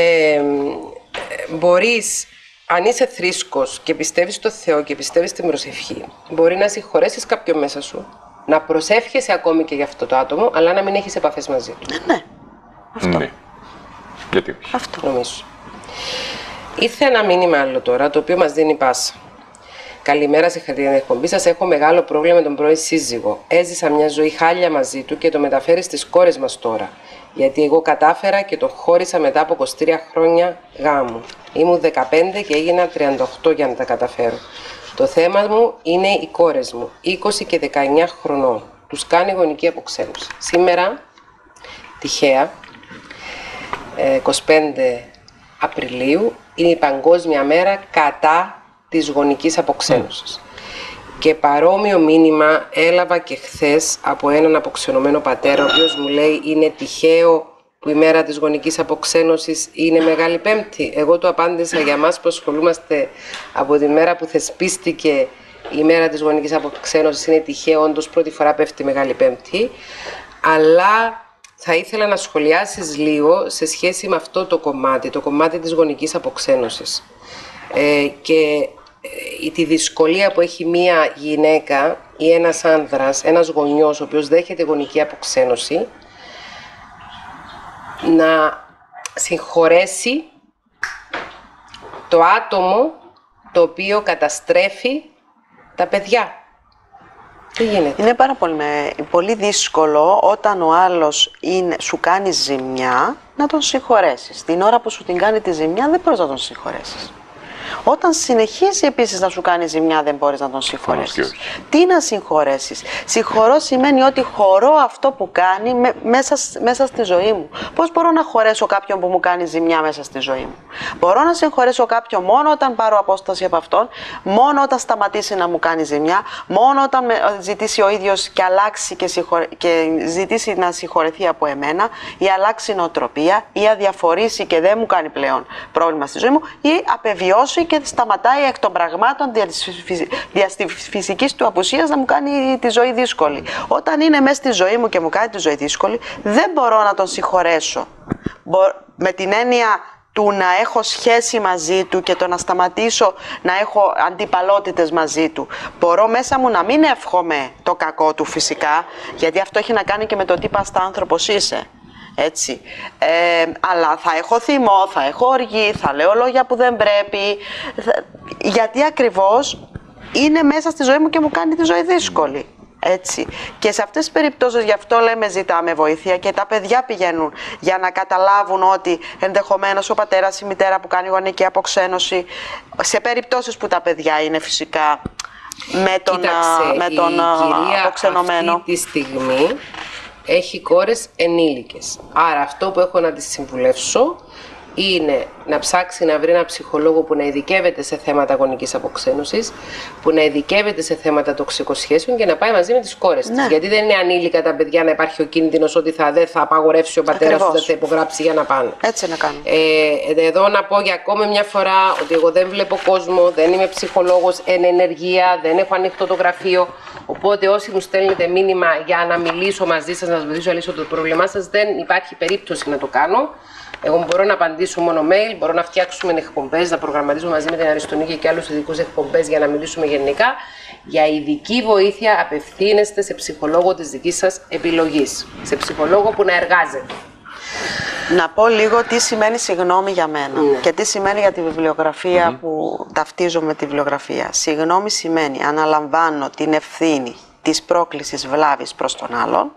Μπορείς, αν είσαι θρήσκος και πιστεύεις στο Θεό και πιστεύεις στην προσευχή, μπορεί να συγχωρέσεις κάποιον μέσα σου, να προσεύχεσαι ακόμη και για αυτό το άτομο, αλλά να μην έχεις επαφές μαζί του. Ναι. Αυτό. Ναι. Γιατί? Αυτό νομίζω. Ήρθε ένα μήνυμα άλλο τώρα, το οποίο μας δίνει πάσα. Καλημέρα, συγχαρητήρια την εκπομπή σας. Έχω μεγάλο πρόβλημα με τον πρώην σύζυγο. Έζησα μια ζωή χάλια μαζί του και το μεταφέρει στις κόρες μας τώρα. Γιατί εγώ κατάφερα και τον χώρισα μετά από 23 χρόνια γάμου. Ήμουν 15 και έγινα 38 για να τα καταφέρω. Το θέμα μου είναι οι κόρες μου, 20 και 19 χρονών. Τους κάνει γονική αποξένωση. Σήμερα, τυχαία, 25 Απριλίου, είναι η Παγκόσμια Μέρα κατά της γονικής αποξένωσης. Και παρόμοιο μήνυμα έλαβα και χθες από έναν αποξενωμένο πατέρα, ο οποίος μου λέει είναι τυχαίο που η μέρα της γονικής αποξένωσης είναι Μεγάλη Πέμπτη. Εγώ του απάντησα, για μας που ασχολούμαστε από τη μέρα που θεσπίστηκε η μέρα της γονικής αποξένωσης είναι τυχαίο, όντως πρώτη φορά πέφτει Μεγάλη Πέμπτη, αλλά θα ήθελα να σχολιάσεις λίγο σε σχέση με αυτό το κομμάτι της γονικής αποξένωσης. Και τη δυσκολία που έχει μία γυναίκα ή ένας άνδρας, ένας γονιός ο οποίος δέχεται γονική αποξένωση, να συγχωρέσει το άτομο το οποίο καταστρέφει τα παιδιά. Τι γίνεται? Είναι πάρα πολύ δύσκολο όταν ο άλλος σου κάνει ζημιά να τον συγχωρέσεις. Την ώρα που σου την κάνει τη ζημιά δεν μπορείς να τον συγχωρέσεις. Όταν συνεχίζει επίσης να σου κάνει ζημιά, δεν μπορείς να τον συγχωρέσεις. Τι να συγχωρέσεις? Συγχωρώ σημαίνει ότι χωρώ αυτό που κάνει μέσα στη ζωή μου. Πώς μπορώ να χωρέσω κάποιον που μου κάνει ζημιά μέσα στη ζωή μου? Μπορώ να συγχωρέσω κάποιον μόνο όταν πάρω απόσταση από αυτόν, μόνο όταν σταματήσει να μου κάνει ζημιά, μόνο όταν ζητήσει ο ίδιος και αλλάξει και ζητήσει να συγχωρεθεί από εμένα, ή αλλάξει νοοτροπία, ή αδιαφορήσει και δεν μου κάνει πλέον πρόβλημα στη ζωή μου, ή απεβιώσει και σταματάει εκ των πραγμάτων δια της φυσικής του απουσίας να μου κάνει τη ζωή δύσκολη. Όταν είναι μέσα στη ζωή μου και μου κάνει τη ζωή δύσκολη, δεν μπορώ να τον συγχωρέσω. Με την έννοια του να έχω σχέση μαζί του και το να σταματήσω να έχω αντιπαλότητες μαζί του. Μπορώ μέσα μου να μην εύχομαι το κακό του φυσικά, γιατί αυτό έχει να κάνει και με το τι πάστα άνθρωπος είσαι. Έτσι. Αλλά θα έχω θυμό, θα έχω οργή, θα λέω λόγια που δεν πρέπει, γιατί ακριβώς είναι μέσα στη ζωή μου και μου κάνει τη ζωή δύσκολη. Έτσι. Και σε αυτές τις περιπτώσεις, γι' αυτό λέμε ζητάμε βοήθεια και τα παιδιά πηγαίνουν για να καταλάβουν ότι ενδεχομένως ο πατέρας ή η μητέρα που κάνει γονική αποξένωση, σε περιπτώσεις που τα παιδιά είναι φυσικά με τον αποξενωμένο. Αυτή τη στιγμή έχει κόρες ενήλικες. Άρα αυτό που έχω να της συμβουλεύσω είναι να ψάξει να βρει ένα ψυχολόγο που να ειδικεύεται σε θέματα γονικής αποξένωσης, που να ειδικεύεται σε θέματα τοξικοσχέσεων και να πάει μαζί με τις κόρες της. Γιατί δεν είναι ανήλικα τα παιδιά να υπάρχει ο κίνδυνος ότι δεν θα απαγορεύσει ο πατέρας του, δεν θα υπογράψει για να πάνε. Έτσι να κάνουμε. Εδώ να πω για ακόμη μια φορά ότι εγώ δεν βλέπω κόσμο, δεν είμαι ψυχολόγος εν ενεργεία, δεν έχω ανοιχτό το γραφείο. Οπότε όσοι μου στέλνετε μήνυμα για να μιλήσω μαζί σας, να σας βοηθήσω να λύσω το πρόβλημά σας, δεν υπάρχει περίπτωση να το κάνω. Εγώ μπορώ να απαντήσω μόνο mail, μπορώ να φτιάξουμε εκπομπές, να προγραμματίσουμε μαζί με την Αριστονίκη και άλλους ειδικούς εκπομπές για να μιλήσουμε γενικά. Για ειδική βοήθεια απευθύνεστε σε ψυχολόγο της δικής σας επιλογής. Σε ψυχολόγο που να εργάζεται. Να πω λίγο τι σημαίνει συγγνώμη για μένα και τι σημαίνει για τη βιβλιογραφία που ταυτίζω με τη βιβλιογραφία. Συγγνώμη σημαίνει αναλαμβάνω την ευθύνη της πρόκλησης βλάβης προς τον άλλον,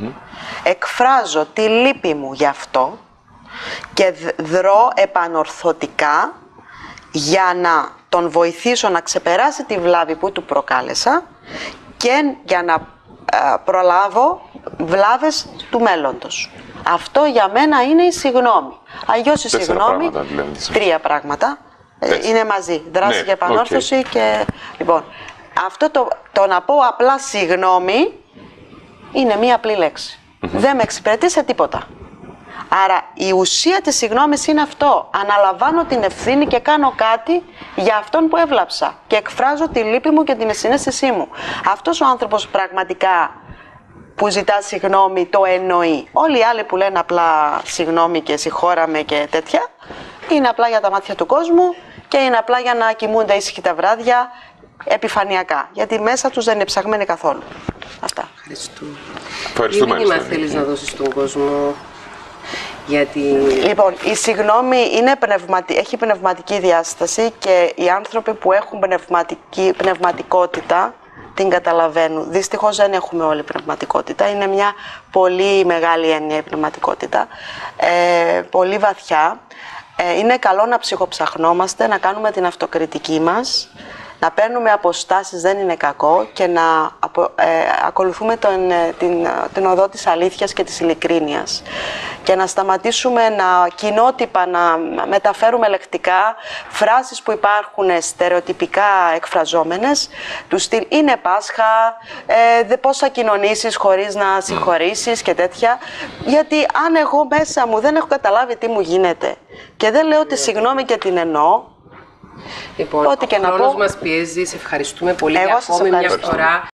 εκφράζω τη λύπη μου γι' αυτό και δρώ επανορθωτικά για να τον βοηθήσω να ξεπεράσει τη βλάβη που του προκάλεσα και για να προλάβω βλάβες του μέλλοντος. Αυτό για μένα είναι η συγγνώμη. Αλλιώς η συγγνώμη, τρία πράγματα, είναι μαζί. Δράση και επανόρθωση και... Λοιπόν, αυτό το να πω απλά συγγνώμη είναι μία απλή λέξη. Δεν με εξυπηρετεί σε τίποτα. Άρα η ουσία της συγγνώμης είναι αυτό. Αναλαμβάνω την ευθύνη και κάνω κάτι για αυτόν που έβλαψα και εκφράζω τη λύπη μου και την συναίσθησή μου. Αυτός ο άνθρωπος πραγματικά που ζητά συγγνώμη το εννοεί. Όλοι οι άλλοι που λένε απλά συγγνώμη και συγχώραμε και τέτοια, είναι απλά για τα μάτια του κόσμου και είναι απλά για να κοιμούνται ήσυχοι τα βράδια επιφανειακά. Γιατί μέσα τους δεν είναι ψαγμένοι καθόλου. Αυτά. Ευχαριστούμε. Τι μήνυμα θέλεις να δώσεις στον κόσμο? Γιατί... Λοιπόν, η συγγνώμη έχει πνευματική διάσταση και οι άνθρωποι που έχουν πνευματικότητα την καταλαβαίνουν. Δυστυχώς δεν έχουμε όλη πνευματικότητα. Είναι μια πολύ μεγάλη έννοια η πνευματικότητα. Πολύ βαθιά. Είναι καλό να ψυχοψαχνόμαστε, να κάνουμε την αυτοκριτική μας, να παίρνουμε αποστάσεις δεν είναι κακό και να ακολουθούμε την οδό της αλήθειας και της ειλικρίνειας και να σταματήσουμε κοινότυπα να μεταφέρουμε λεκτικά φράσεις που υπάρχουν στερεοτυπικά εκφραζόμενες του στυλ είναι Πάσχα, πώς θα κοινωνήσεις χωρίς να συγχωρήσεις και τέτοια, γιατί αν εγώ μέσα μου δεν έχω καταλάβει τι μου γίνεται και δεν λέω τη συγγνώμη και την εννοώ. Λοιπόν, ο χρόνος μας πιέζει, σε ευχαριστούμε πολύ για ακόμη μια φορά.